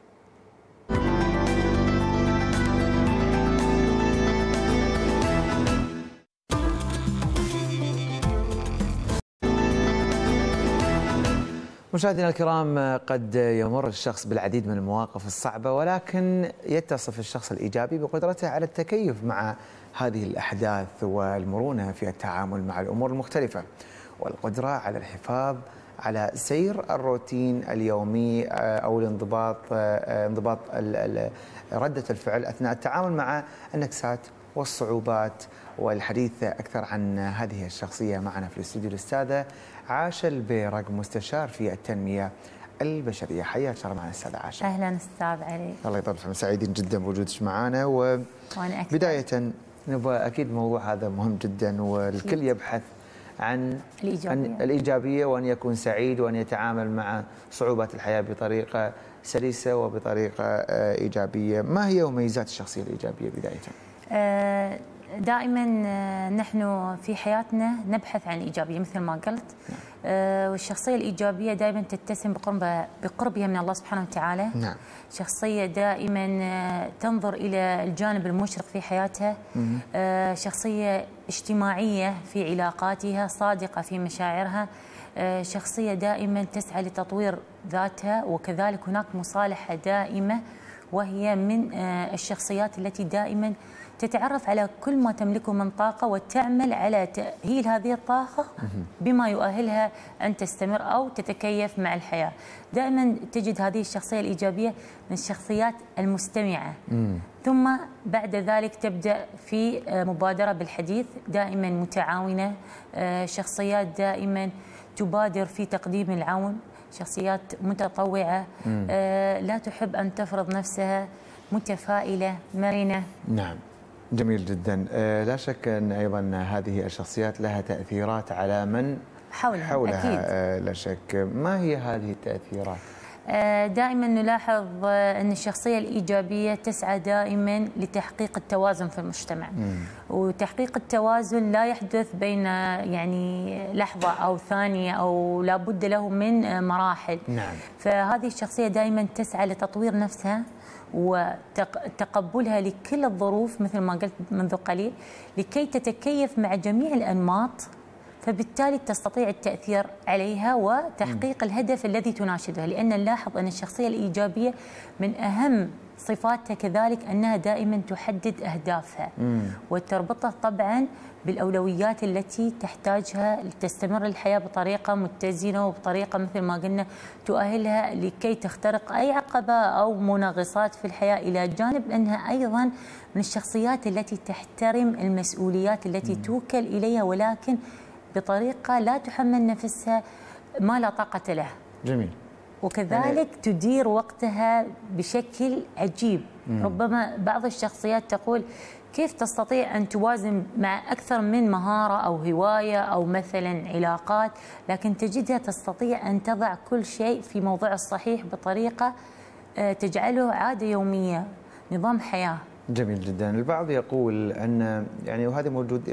مشاهدينا الكرام، قد يمر الشخص بالعديد من المواقف الصعبة، ولكن يتصف الشخص الإيجابي بقدرته على التكيف مع هذه الأحداث والمرونة في التعامل مع الأمور المختلفة، والقدرة على الحفاظ على سير الروتين اليومي أو انضباط ردة الفعل أثناء التعامل مع النكسات والصعوبات. والحديث أكثر عن هذه الشخصية معنا في الاستوديو الأستاذة عاشة البيرق، مستشار في التنمية البشرية. حياك الله معنا أستاذة عاشة. أهلا أستاذ علي. الله يطول عمرك، سعيدين جدا بوجودك معنا. وبداية نبغى أكيد موضوع هذا مهم جدا، والكل يبحث عن الإيجابية وأن يكون سعيد وأن يتعامل مع صعوبات الحياة بطريقة سلسة وبطريقة إيجابية. ما هي مميزات الشخصية الإيجابية بداية؟ دائما نحن في حياتنا نبحث عن الإيجابية مثل ما قلت. والشخصية الإيجابية دائما تتسم بقربها من الله سبحانه وتعالى. نعم. شخصية دائما تنظر إلى الجانب المشرق في حياتها. شخصية اجتماعية في علاقاتها، صادقة في مشاعرها. شخصية دائما تسعى لتطوير ذاتها، وكذلك هناك مصالحة دائمة، وهي من الشخصيات التي دائما تتعرف على كل ما تملكه من طاقة وتعمل على تأهيل هذه الطاقة بما يؤهلها أن تستمر أو تتكيف مع الحياة. دائما تجد هذه الشخصية الإيجابية من الشخصيات المستمعة، ثم بعد ذلك تبدأ في مبادرة بالحديث، دائما متعاونة. شخصيات دائما تبادر في تقديم العون، شخصيات متطوعة، لا تحب أن تفرض نفسها، متفائلة، مرنة. نعم، جميل جدا. لا شك أن أيضا هذه الشخصيات لها تأثيرات على من حولها. أكيد. لا شك. ما هي هذه التأثيرات؟ دائما نلاحظ أن الشخصية الإيجابية تسعى دائما لتحقيق التوازن في المجتمع. وتحقيق التوازن لا يحدث بين يعني لحظة أو ثانية، أو لابد له من مراحل. نعم. فهذه الشخصية دائما تسعى لتطوير نفسها وتقبلها لكل الظروف مثل ما قلت منذ قليل، لكي تتكيف مع جميع الأنماط، فبالتالي تستطيع التأثير عليها وتحقيق الهدف الذي تناشده. لأن نلاحظ أن الشخصية الإيجابية من أهم صفاتها كذلك أنها دائما تحدد أهدافها وتربطها طبعا بالأولويات التي تحتاجها لتستمر الحياة بطريقة متزنة وبطريقة مثل ما قلنا تؤهلها لكي تخترق أي عقبة أو منغصات في الحياة، إلى جانب أنها أيضا من الشخصيات التي تحترم المسؤوليات التي توكل إليها، ولكن بطريقة لا تحمل نفسها ما لا طاقة له. جميل. وكذلك تدير وقتها بشكل عجيب. ربما بعض الشخصيات تقول كيف تستطيع أن توازن مع أكثر من مهارة أو هواية أو مثلا علاقات، لكن تجدها تستطيع أن تضع كل شيء في موضعه الصحيح بطريقة تجعله عادة يومية، نظام حياة. جميل جدا. البعض يقول أن يعني وهذا موجود،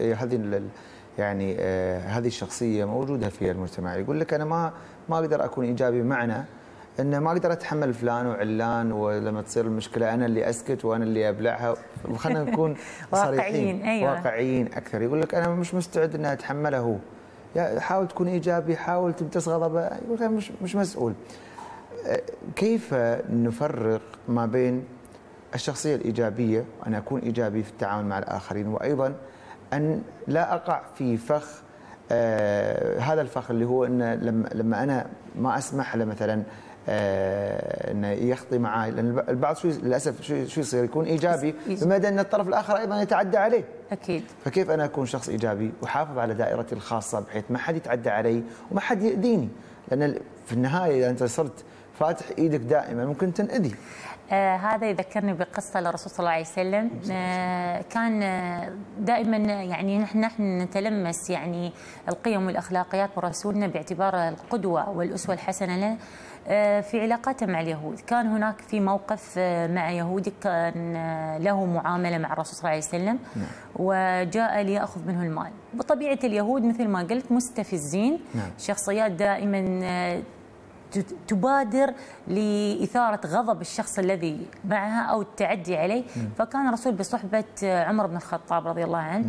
هذه الشخصية موجودة في المجتمع، يقول لك أنا ما أقدر أكون إيجابي، بمعنى أن ما أقدر أتحمل فلان وعلان، ولما تصير المشكلة أنا اللي أسكت وأنا اللي أبلعها. خلينا نكون واقعيين. أيوة. واقعيين أكثر. يقول لك أنا مش مستعد أن أتحمله. حاول تكون إيجابي، حاول تمتص غضبه. يقول لك أنا مش مسؤول. كيف نفرق ما بين الشخصية الإيجابية وأن أكون إيجابي في التعامل مع الآخرين، وأيضا أن لا أقع في فخ هذا الفخ اللي هو أن لما أنا ما أسمح له مثلا أنه يخطي معي، لأن البعض للأسف شو يصير يكون إيجابي بمدى أن الطرف الآخر أيضا يتعدى عليه. أكيد. فكيف أنا أكون شخص إيجابي وحافظ على دائرتي الخاصة بحيث ما حد يتعدى علي وما حد يأذيني؟ لأن في النهاية إذا أنت صرت فاتح إيدك دائما ممكن تنأذي. هذا يذكرني بقصة للرسول صلى الله عليه وسلم. كان دائما يعني نحن نتلمس يعني القيم والأخلاقيات ورسولنا باعتباره القدوة والأسوة الحسنة لنا في علاقاته مع اليهود. كان هناك في موقف مع يهودي كان له معاملة مع الرسول صلى الله عليه وسلم، وجاء ليأخذ منه المال. بطبيعة اليهود مثل ما قلت مستفزين، شخصيات دائما تبادر لإثارة غضب الشخص الذي معها أو التعدي عليه. فكان الرسول بصحبة عمر بن الخطاب رضي الله عنه،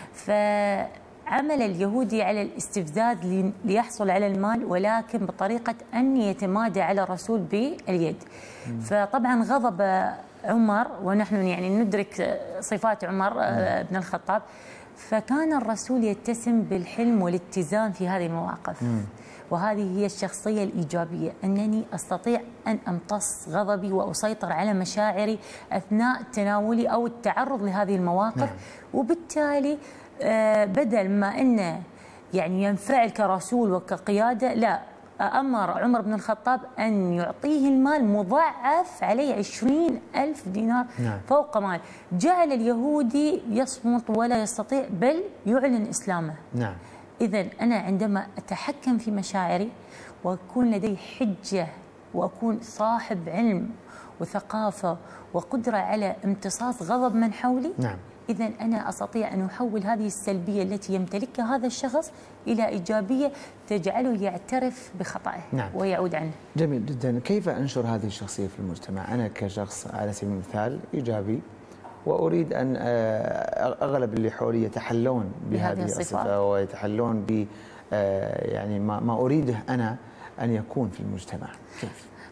فعمل اليهودي على الاستفزاز ليحصل على المال، ولكن بطريقة أن يتمادى على الرسول باليد. فطبعا غضب عمر، ونحن يعني ندرك صفات عمر بن الخطاب، فكان الرسول يتسم بالحلم والاتزان في هذه المواقف. وهذه هي الشخصية الإيجابية، أنني أستطيع أن أمتص غضبي وأسيطر على مشاعري أثناء تناولي أو التعرض لهذه المواقف. وبالتالي بدل ما أنه يعني ينفعل كرسول وكقيادة، لا، أمر عمر بن الخطاب أن يعطيه المال مضاعف عليه 20,000 دينار فوق مال. جعل اليهودي يصمت ولا يستطيع بل يعلن إسلامه. إذن أنا عندما أتحكم في مشاعري وأكون لدي حجة وأكون صاحب علم وثقافة وقدرة على امتصاص غضب من حولي، إذن أنا أستطيع أن أحول هذه السلبية التي يمتلكها هذا الشخص إلى إيجابية تجعله يعترف بخطئه ويعود عنه. جميل جدا. كيف أنشر هذه الشخصية في المجتمع؟ أنا كشخص على سبيل المثال إيجابي وأريد أن أغلب اللي حولي يتحلون بهذه الصفة ويتحلون ب يعني ما أريده أنا أن يكون في المجتمع. كيف؟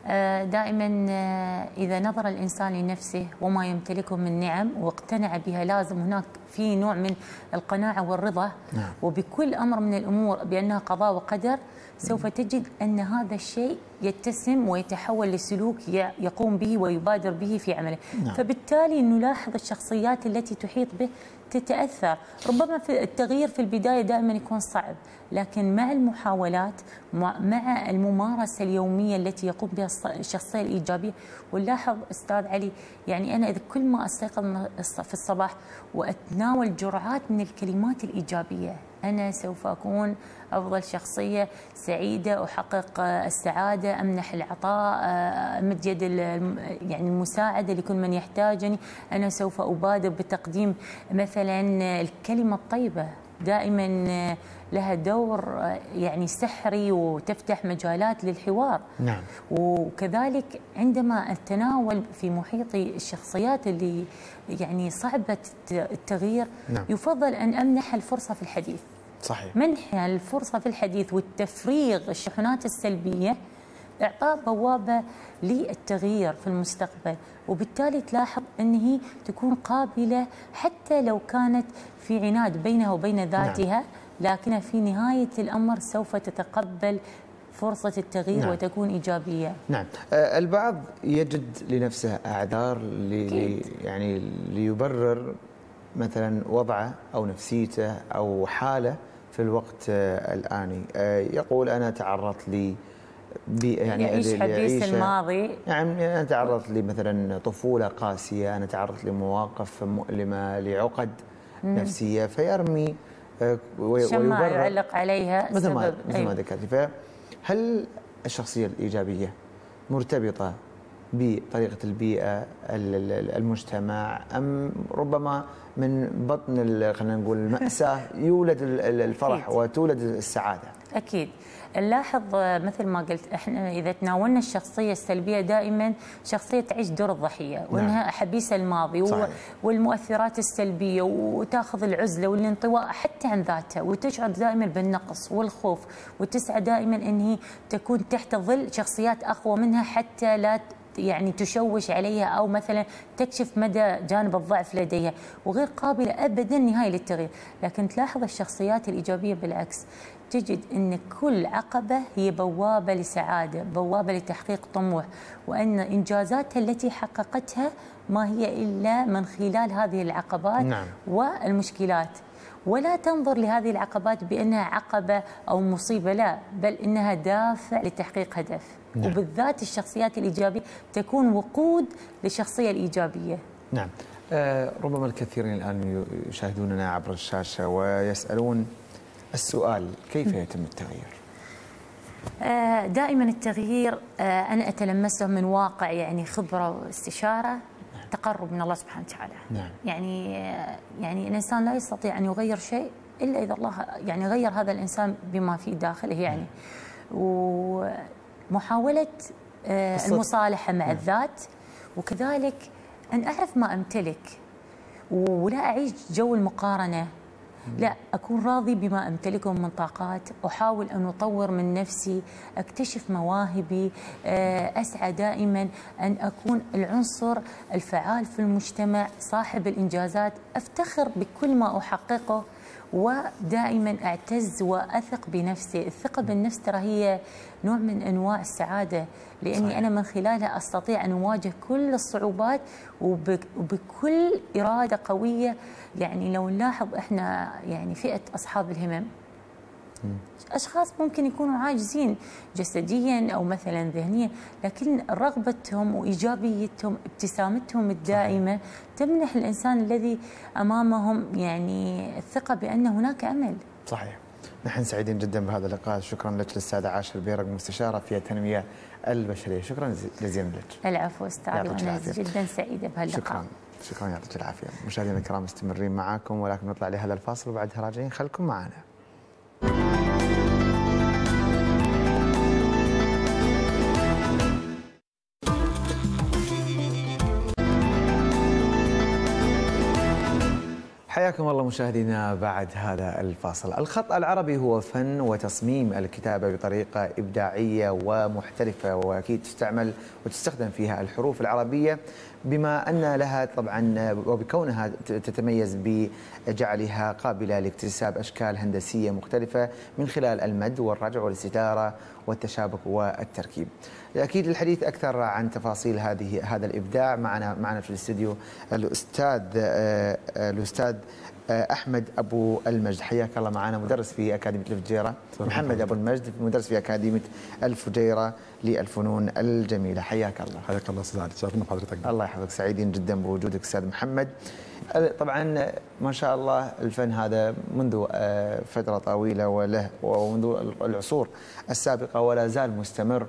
دائما إذا نظر الإنسان لنفسه وما يمتلكه من نعم واقتنع بها، لازم هناك في نوع من القناعة والرضا وبكل أمر من الأمور بأنها قضاء وقدر، سوف تجد أن هذا الشيء يتسم ويتحول لسلوك يقوم به ويبادر به في عمله. فبالتالي نلاحظ الشخصيات التي تحيط به تتأثر. ربما في التغيير في البداية دائما يكون صعب، لكن مع المحاولات، مع الممارسة اليومية التي يقوم بها الشخصية الإيجابية. ونلاحظ أستاذ علي، يعني أنا إذا كل ما أستيقظ في الصباح وأتناول جرعات من الكلمات الإيجابية، أنا سوف أكون أفضل شخصية، سعيدة، أحقق السعادة، أمنح العطاء، أمد يد يعني المساعدة لكل من يحتاجني. أنا سوف أبادر بتقديم مثلا الكلمة الطيبة، دائما لها دور يعني سحري وتفتح مجالات للحوار. وكذلك عندما أتناول في محيطي الشخصيات اللي يعني صعبة التغيير، يفضل أن أمنح الفرصة في الحديث. صحيح. منح الفرصة في الحديث والتفريغ الشحنات السلبية، إعطاء بوابة للتغيير في المستقبل، وبالتالي تلاحظ أنه تكون قابلة حتى لو كانت في عناد بينها وبين ذاتها، لكن في نهاية الأمر سوف تتقبل فرصة التغيير وتكون إيجابية. البعض يجد لنفسه أعذار يعني ليبرر مثلا وضعه أو نفسيته أو حاله في الوقت الآني. يقول أنا تعرضت لي يعني يعيش حديث الماضي، يعني أنا تعرضت لي مثلا طفولة قاسية، أنا تعرضت لمواقف مؤلمة، لعقد نفسية، فيرمي ويبرر يعلق عليها مثل ما ذكرتي. فهل الشخصية الإيجابية مرتبطة بطريقة البيئة، المجتمع، أم ربما من بطن خلينا نقول المأساة يولد الفرح وتولد السعادة؟ أكيد. نلاحظ مثل ما قلت، احنا اذا تناولنا الشخصيه السلبيه دائما شخصيه تعيش دور الضحيه، وانها حبيسه الماضي والمؤثرات السلبيه، وتاخذ العزله والانطواء حتى عن ذاتها، وتشعر دائما بالنقص والخوف، وتسعى دائما ان هي تكون تحت ظل شخصيات اقوى منها حتى لا يعني تشوش عليها أو مثلا تكشف مدى جانب الضعف لديها، وغير قابلة أبدا نهائي للتغيير. لكن تلاحظ الشخصيات الإيجابية بالعكس، تجد أن كل عقبة هي بوابة لسعادة، بوابة لتحقيق طموح، وأن إنجازاتها التي حققتها ما هي إلا من خلال هذه العقبات والمشكلات. ولا تنظر لهذه العقبات بأنها عقبة أو مصيبة، لا، بل إنها دافع لتحقيق هدف. وبالذات الشخصيات الإيجابية تكون وقود للشخصية الإيجابية. نعم. ربما الكثيرين الآن يشاهدوننا عبر الشاشة ويسألون السؤال: كيف يتم التغيير؟ دائما التغيير أنا أتلمسه من واقع يعني خبرة واستشارة، تقرب من الله سبحانه وتعالى. يعني الإنسان لا يستطيع أن يغير شيء إلا إذا الله يعني غير هذا الإنسان بما في داخله يعني. ومحاولة المصالحة مع الذات، وكذلك أن أعرف ما أمتلك ولا أعيش جو المقارنة، لا، أكون راضي بما أمتلكه من طاقات، أحاول أن أطور من نفسي، أكتشف مواهبي، أسعى دائما أن أكون العنصر الفعال في المجتمع، صاحب الإنجازات، أفتخر بكل ما أحققه، ودائما أعتز وأثق بنفسي. الثقة بالنفس ترى هي نوع من أنواع السعادة، لأني أنا من خلالها أستطيع أن أواجه كل الصعوبات وبكل إرادة قوية. يعني لو نلاحظ إحنا يعني فئة أصحاب الهمم، أشخاص ممكن يكونوا عاجزين جسديا أو مثلا ذهنيا، لكن رغبتهم وإيجابيتهم، ابتسامتهم الدائمة تمنح الإنسان الذي أمامهم يعني الثقة بأن هناك أمل. صحيح. نحن سعيدين جدا بهذا اللقاء. شكرا لك الأستاذة عاشر بيرق، مستشارة في التنمية البشرية. شكرا جزيلا لك. العفو أستاذ، أنا جدا سعيدة بهاللقاء. شكرا يعطيك العافية. مشاهدينا الكرام مستمرين معاكم، ولكن نطلع لهذا الفاصل وبعدها راجعين، خلكم معنا. حياكم الله مشاهدينا بعد هذا الفاصل. الخط العربي هو فن وتصميم الكتابة بطريقة إبداعية ومحترفة، وأكيد تستعمل وتستخدم فيها الحروف العربية، بما أن لها طبعا وبكونها تتميز بجعلها قابلة لاكتساب أشكال هندسية مختلفة من خلال المد والرجع والاستدارة والتشابك والتركيب. أكيد الحديث أكثر عن تفاصيل هذا الإبداع معنا في الاستوديو الأستاذ أحمد أبو المجد. حياك الله معنا، مدرس في أكاديمية الفجيرة. محمد أبو المجد مدرس في أكاديمية الفجيرة للفنون الجميلة. حياك الله. حياك الله أستاذ علي، تشرفنا بحضرتك. الله يحفظك، سعيدين جدا بوجودك أستاذ محمد. طبعا ما شاء الله الفن هذا منذ فترة طويلة ومنذ العصور السابقة ولا زال مستمر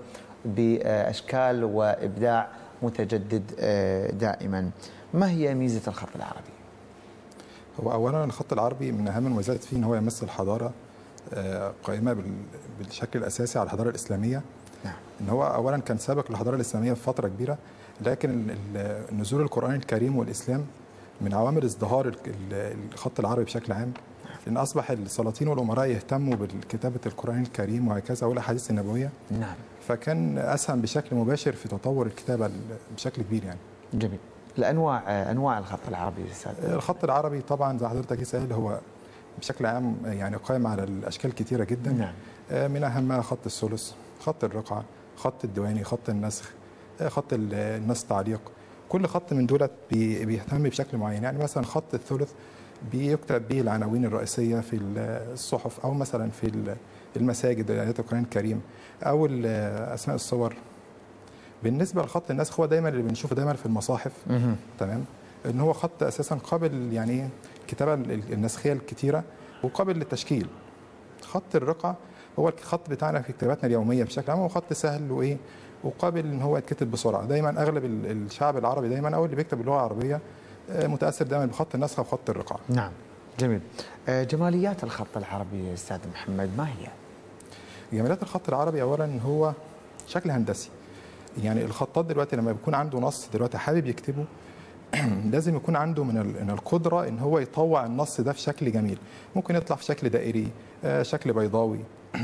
بأشكال وإبداع متجدد دائما. ما هي ميزة الخط العربي؟ هو أولا الخط العربي من أهم المميزات فيه إن هو يمثل حضارة قائمة بالشكل الأساسي على الحضارة الإسلامية. نعم. إن هو أولا كان سابق للحضارة الإسلامية بفترة كبيرة، لكن نزول القرآن الكريم والإسلام من عوامل ازدهار الخط العربي بشكل عام، لأن أصبح السلاطين والأمراء يهتموا بكتابة القرآن الكريم وهكذا والأحاديث النبوية. نعم. فكان أسهم بشكل مباشر في تطور الكتابة بشكل كبير يعني. جميل. أنواع الخط العربي أستاذ؟ الخط العربي طبعا زي حضرتك سائل هو بشكل عام يعني قائم على الأشكال كتيرة جدا. نعم. من أهمها خط الثلث، خط الرقعة، خط الديواني، خط النسخ، خط النص تعليق. كل خط من دولت بيهتم بشكل معين. يعني مثلا خط الثلث بيكتب به العناوين الرئيسية في الصحف، أو مثلا في المساجد آيات القرآن الكريم، أو أسماء الصور. بالنسبة لخط النسخ هو دايما اللي بنشوفه دايما في المصاحف. تمام. ان هو خط اساسا قابل يعني الكتابة النسخية الكتيرة وقابل للتشكيل. خط الرقعة هو الخط بتاعنا في كتاباتنا اليومية بشكل عام، هو خط سهل وقابل ان هو يتكتب بسرعة. دايما اغلب الشعب العربي دايما او اللي بيكتب باللغة العربية متأثر دايما بخط النسخ وخط الرقعة. نعم. جميل. جماليات الخط العربي استاذ محمد ما هي؟ جماليات الخط العربي اولا هو شكل هندسي. يعني الخطاط دلوقتي لما بيكون عنده نص دلوقتي حابب يكتبه لازم يكون عنده من القدرة ان هو يطوع النص ده في شكل جميل. ممكن يطلع في شكل دائري، شكل بيضاوي،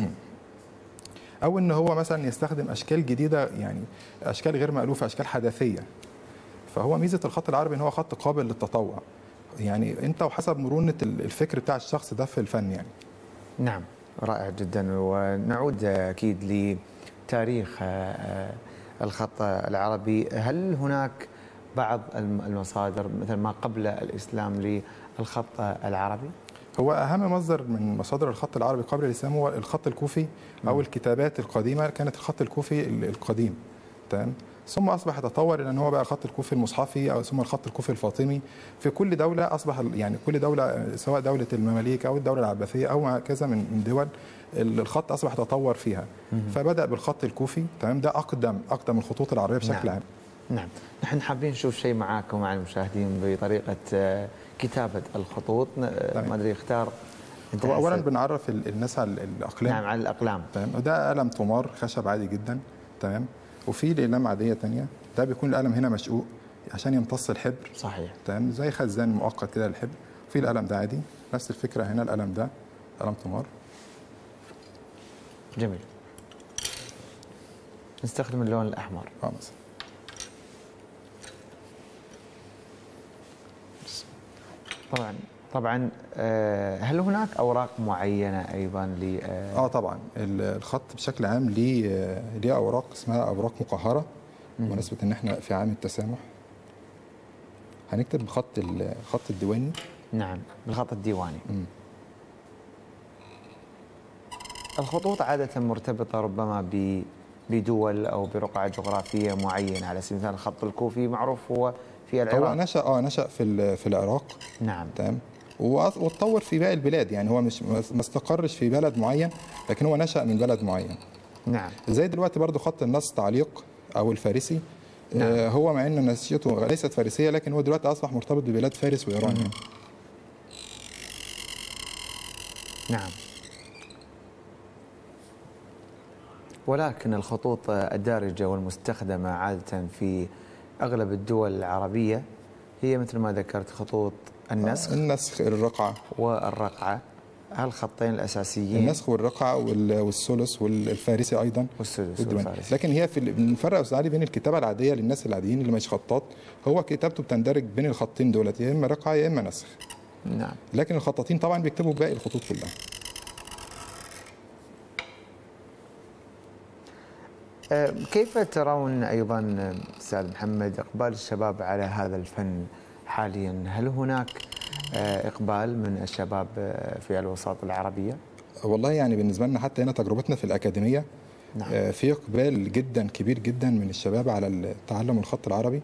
او ان هو مثلا يستخدم اشكال جديدة، يعني اشكال غير مألوفة، اشكال حداثية. فهو ميزة الخط العربي ان هو خط قابل للتطوع، يعني انت وحسب مرونة الفكر بتاع الشخص ده في الفن يعني. نعم، رائع جدا. ونعود اكيد لتاريخ الخط العربي. هل هناك بعض المصادر مثل ما قبل الإسلام للخط العربي؟ هو أهم مصدر من مصادر الخط العربي قبل الإسلام هو الخط الكوفي أو الكتابات القديمة. كانت الخط الكوفي القديم. تمام. ثم أصبح يتطور إلى أن هو بقى الخط الكوفي المصحفي، أو ثم الخط الكوفي الفاطمي. في كل دولة أصبح يعني كل دولة سواء دولة المماليك أو الدولة العباسية أو كذا من دول الخط أصبح يتطور فيها. فبدأ بالخط الكوفي. تمام. ده أقدم الخطوط العربية بشكل عام. نعم. نحن حابين نشوف شيء معاكم ومع المشاهدين بطريقة كتابة الخطوط. ما أدري اختار. هو أولا بنعرف الناس على الأقلام. نعم، على الأقلام. تمام. وده قلم طمار خشب عادي جدا. تمام. وفي الأقلام عادية تانية. ده بيكون القلم هنا مشقوق عشان يمتص الحبر. صحيح. تمام. زي خزان مؤقت كده للحبر. وفي القلم ده عادي. نفس الفكرة هنا القلم ده قلم طمار. جميل. نستخدم اللون الأحمر. مثلا. طبعا هل هناك اوراق معينه ايضا ل طبعا الخط بشكل عام ليه اوراق اسمها اوراق مقهره. بمناسبه ان احنا في عام التسامح هنكتب الخط الديواني. نعم، بالخط الديواني. الخطوط عاده مرتبطه ربما بدول او برقعه جغرافيه معينه. على سبيل المثال الخط الكوفي معروف هو في العراق. هو نشأ في العراق. نعم. تمام. واتطور في باقي البلاد. يعني هو مش ما استقرش في بلد معين، لكن هو نشأ من بلد معين. نعم. زي دلوقتي برضو خط النص تعليق او الفارسي. نعم. هو مع ان نسيته ليست فارسيه، لكن هو دلوقتي اصبح مرتبط ببلاد فارس وايران يعني. نعم. ولكن الخطوط الدارجه والمستخدمه عاده في اغلب الدول العربيه هي مثل ما ذكرت خطوط النسخ الرقعة والرقعة، هالخطين الأساسيين. النسخ والرقعة والثلث والفارسي أيضا والثلث والديواني. والفارسي. لكن هي بنفرق يا أستاذ علي بين الكتابة العادية للناس العاديين اللي مش خطاط، هو كتابته بتندرج بين الخطين دولت، يا إما رقعة يا إما نسخ. نعم. لكن الخطاطين طبعا بيكتبوا باقي الخطوط كلها. كيف ترون أيضا أستاذ محمد إقبال الشباب على هذا الفن حاليا؟ هل هناك إقبال من الشباب في الوساطة العربية؟ والله يعني بالنسبة لنا حتى هنا تجربتنا في الأكاديمية، نعم. في إقبال جدا كبير جدا من الشباب على تعلم الخط العربي،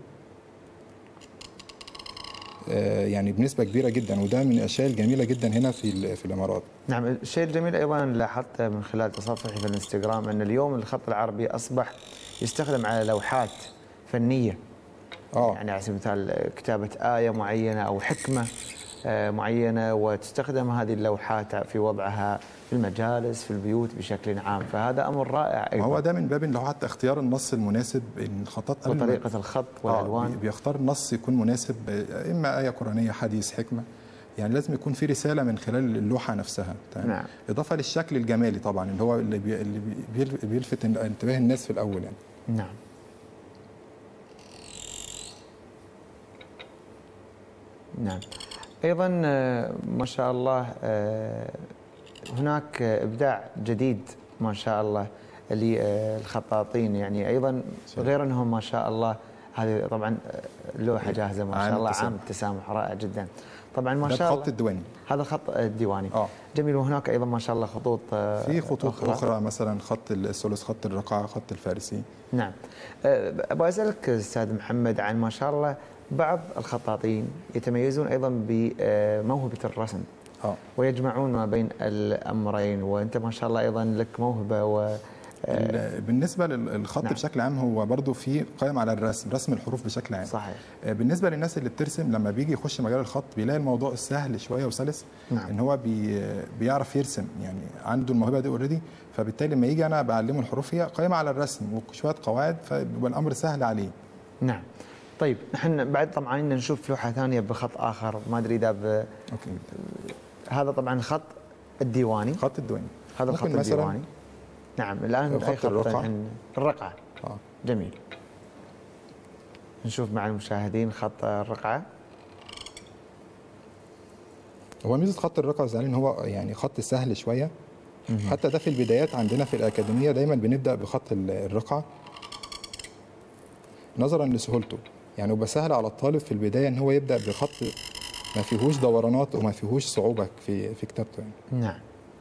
يعني بنسبة كبيرة جدا، وده من الأشياء الجميلة جدا هنا في الإمارات. نعم. الشيء الجميل أيضا لاحظت من خلال تصفحي في الانستغرام أن اليوم الخط العربي أصبح يستخدم على لوحات فنية. يعني على سبيل المثال كتابة آية معينة أو حكمة معينة، وتستخدم هذه اللوحات في وضعها في المجالس في البيوت بشكل عام، فهذا أمر رائع أيضا. هو ده من باب اللي هو حتى اختيار النص المناسب، الخطاط وطريقة الخط والألوان. بيختار النص يكون مناسب، إما آية قرآنية، حديث، حكمة، يعني لازم يكون في رسالة من خلال اللوحة نفسها. نعم. إضافة للشكل الجمالي طبعا اللي هو اللي بيلفت انتباه الناس في الأول يعني. نعم. نعم. أيضا ما شاء الله هناك إبداع جديد ما شاء الله للخطاطين، يعني أيضا غير أنهم ما شاء الله هذه طبعا لوحة جاهزة ما شاء الله، عام التسامح رائع جدا طبعا ما شاء الله. الخط الديواني. هذا الخط الديواني. جميل. وهناك أيضا ما شاء الله خطوط في خطوط أخرى مثلا خط الثلث، خط الرقعة، خط الفارسي. نعم. أبغى أسألك أستاذ محمد عن ما شاء الله بعض الخطاطين يتميزون أيضا بموهبة الرسم ويجمعون ما بين الأمرين، وأنت ما شاء الله أيضا لك موهبة بالنسبة للخط نعم. بشكل عام هو برضو في قائم على رسم الحروف بشكل عام. صحيح. بالنسبة للناس اللي بترسم لما بيجي يخش مجال الخط بيلاقي الموضوع سهل شوية وسلس. نعم. ان هو بيعرف يرسم، يعني عنده الموهبة دي اوريدي، فبالتالي لما يجي انا بعلمه الحروف هي قائمة على الرسم وشوية قواعد، فبيبقى الامر سهل عليه. نعم. طيب نحن بعد طبعا نشوف لوحة ثانية بخط آخر، ما أدري إذا أوكي. هذا طبعا خط الديواني. خط الديواني. هذا الخط الديواني. نعم. الآن خط الرقعة. الرقعة. جميل. نشوف مع المشاهدين خط الرقعة. هو ميزة خط الرقعة زعلان هو يعني خط سهل شوية. حتى ده في البدايات عندنا في الأكاديمية دايما بنبدأ بخط الرقعة نظرا لسهولته، يعني وبقى سهل على الطالب في البدايه ان هو يبدا بخط ما فيهوش دورانات وما فيهوش صعوبه في كتابته يعني. نعم.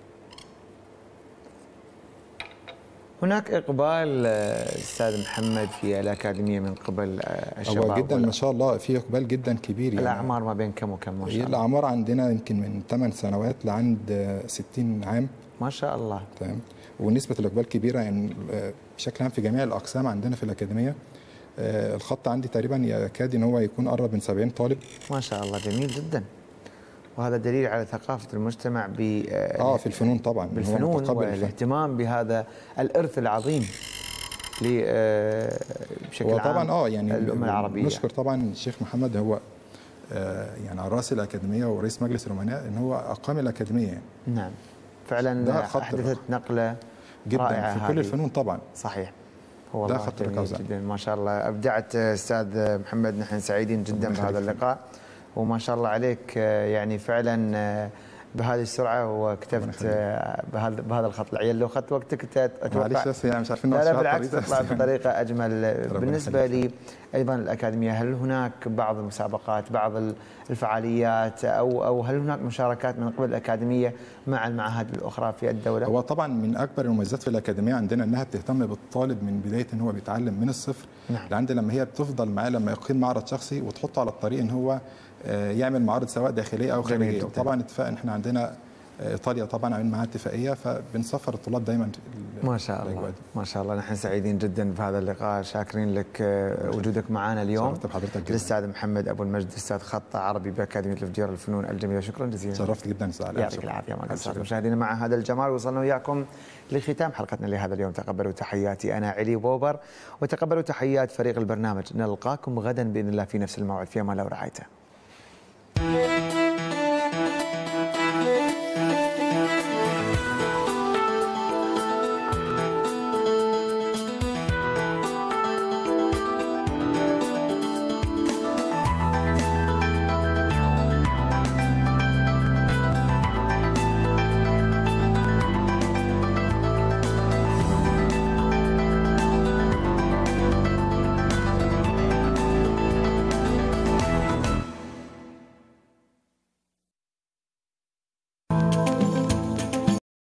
هناك اقبال استاذ محمد في الاكاديميه من قبل الشباب؟ هو جدا ما شاء الله في اقبال جدا كبير يعني. الاعمار ما بين كم وكم ما شاء الله؟ الاعمار عندنا يمكن من 8 سنوات لعند 60 عام ما شاء الله. تمام. ونسبه الاقبال كبيره يعني بشكل عام في جميع الاقسام عندنا في الاكاديميه. الخط عندي تقريبا يكاد ان هو يكون قرب من 70 طالب. ما شاء الله جميل جدا. وهذا دليل على ثقافه المجتمع في الفنون طبعا، بالفنون والاهتمام بهذا الارث العظيم بشكل عام. وطبعا يعني الامه العربيه. نشكر طبعا الشيخ محمد، هو يعني على راس الاكاديميه ورئيس مجلس الامناء ان هو اقام الاكاديميه يعني. نعم فعلا احدثت نقله جدا رائعه في كل الفنون طبعا. صحيح. هو ده خط جميل جدا ما شاء الله. ابدعت استاذ محمد، نحن سعيدين جدا بهذا اللقاء وما شاء الله عليك، يعني فعلا بهذه السرعه وكتبت بهذا الخط العيال. لو اخذت وقتك اتوقع معلش بس يعني مش عارفين لا بالعكس تطلع بطريقه اجمل. بالنسبه لي ايضا الاكاديميه، هل هناك بعض المسابقات، بعض الفعاليات او هل هناك مشاركات من قبل الاكاديميه مع المعاهد الاخرى في الدوله؟ هو طبعا من اكبر المميزات في الاكاديميه عندنا انها بتهتم بالطالب من بدايه ان هو بيتعلم من الصفر. نعم. لعند لما هي بتفضل معاه لما يقيم معرض شخصي وتحطه على الطريق ان هو يعمل معارض سواء داخليه او خارجيه. وطبعا اتفاق احنا عندنا ايطاليا طبعا عاملين معاها اتفاقيه، فبنسفر الطلاب دايما. ما شاء الله ما شاء الله. نحن سعيدين جدا بهذا اللقاء، شاكرين لك وجودك معنا اليوم. شرفت بحضرتك جدا. الاستاذ محمد ابو المجد، استاذ خط عربي باكاديميه الفجيره للفنون الجميله، شكرا جزيلا. شرفت جدا استاذ. يعطيك العافيه. ما قصرت. مشاهدينا مع هذا الجمال وصلنا وياكم لختام حلقتنا لهذا اليوم. تقبلوا تحياتي انا علي بوبر، وتقبلوا تحيات فريق البرنامج. نلقاكم غدا باذن الله في نفس الموعد، في امان الله ورعايته.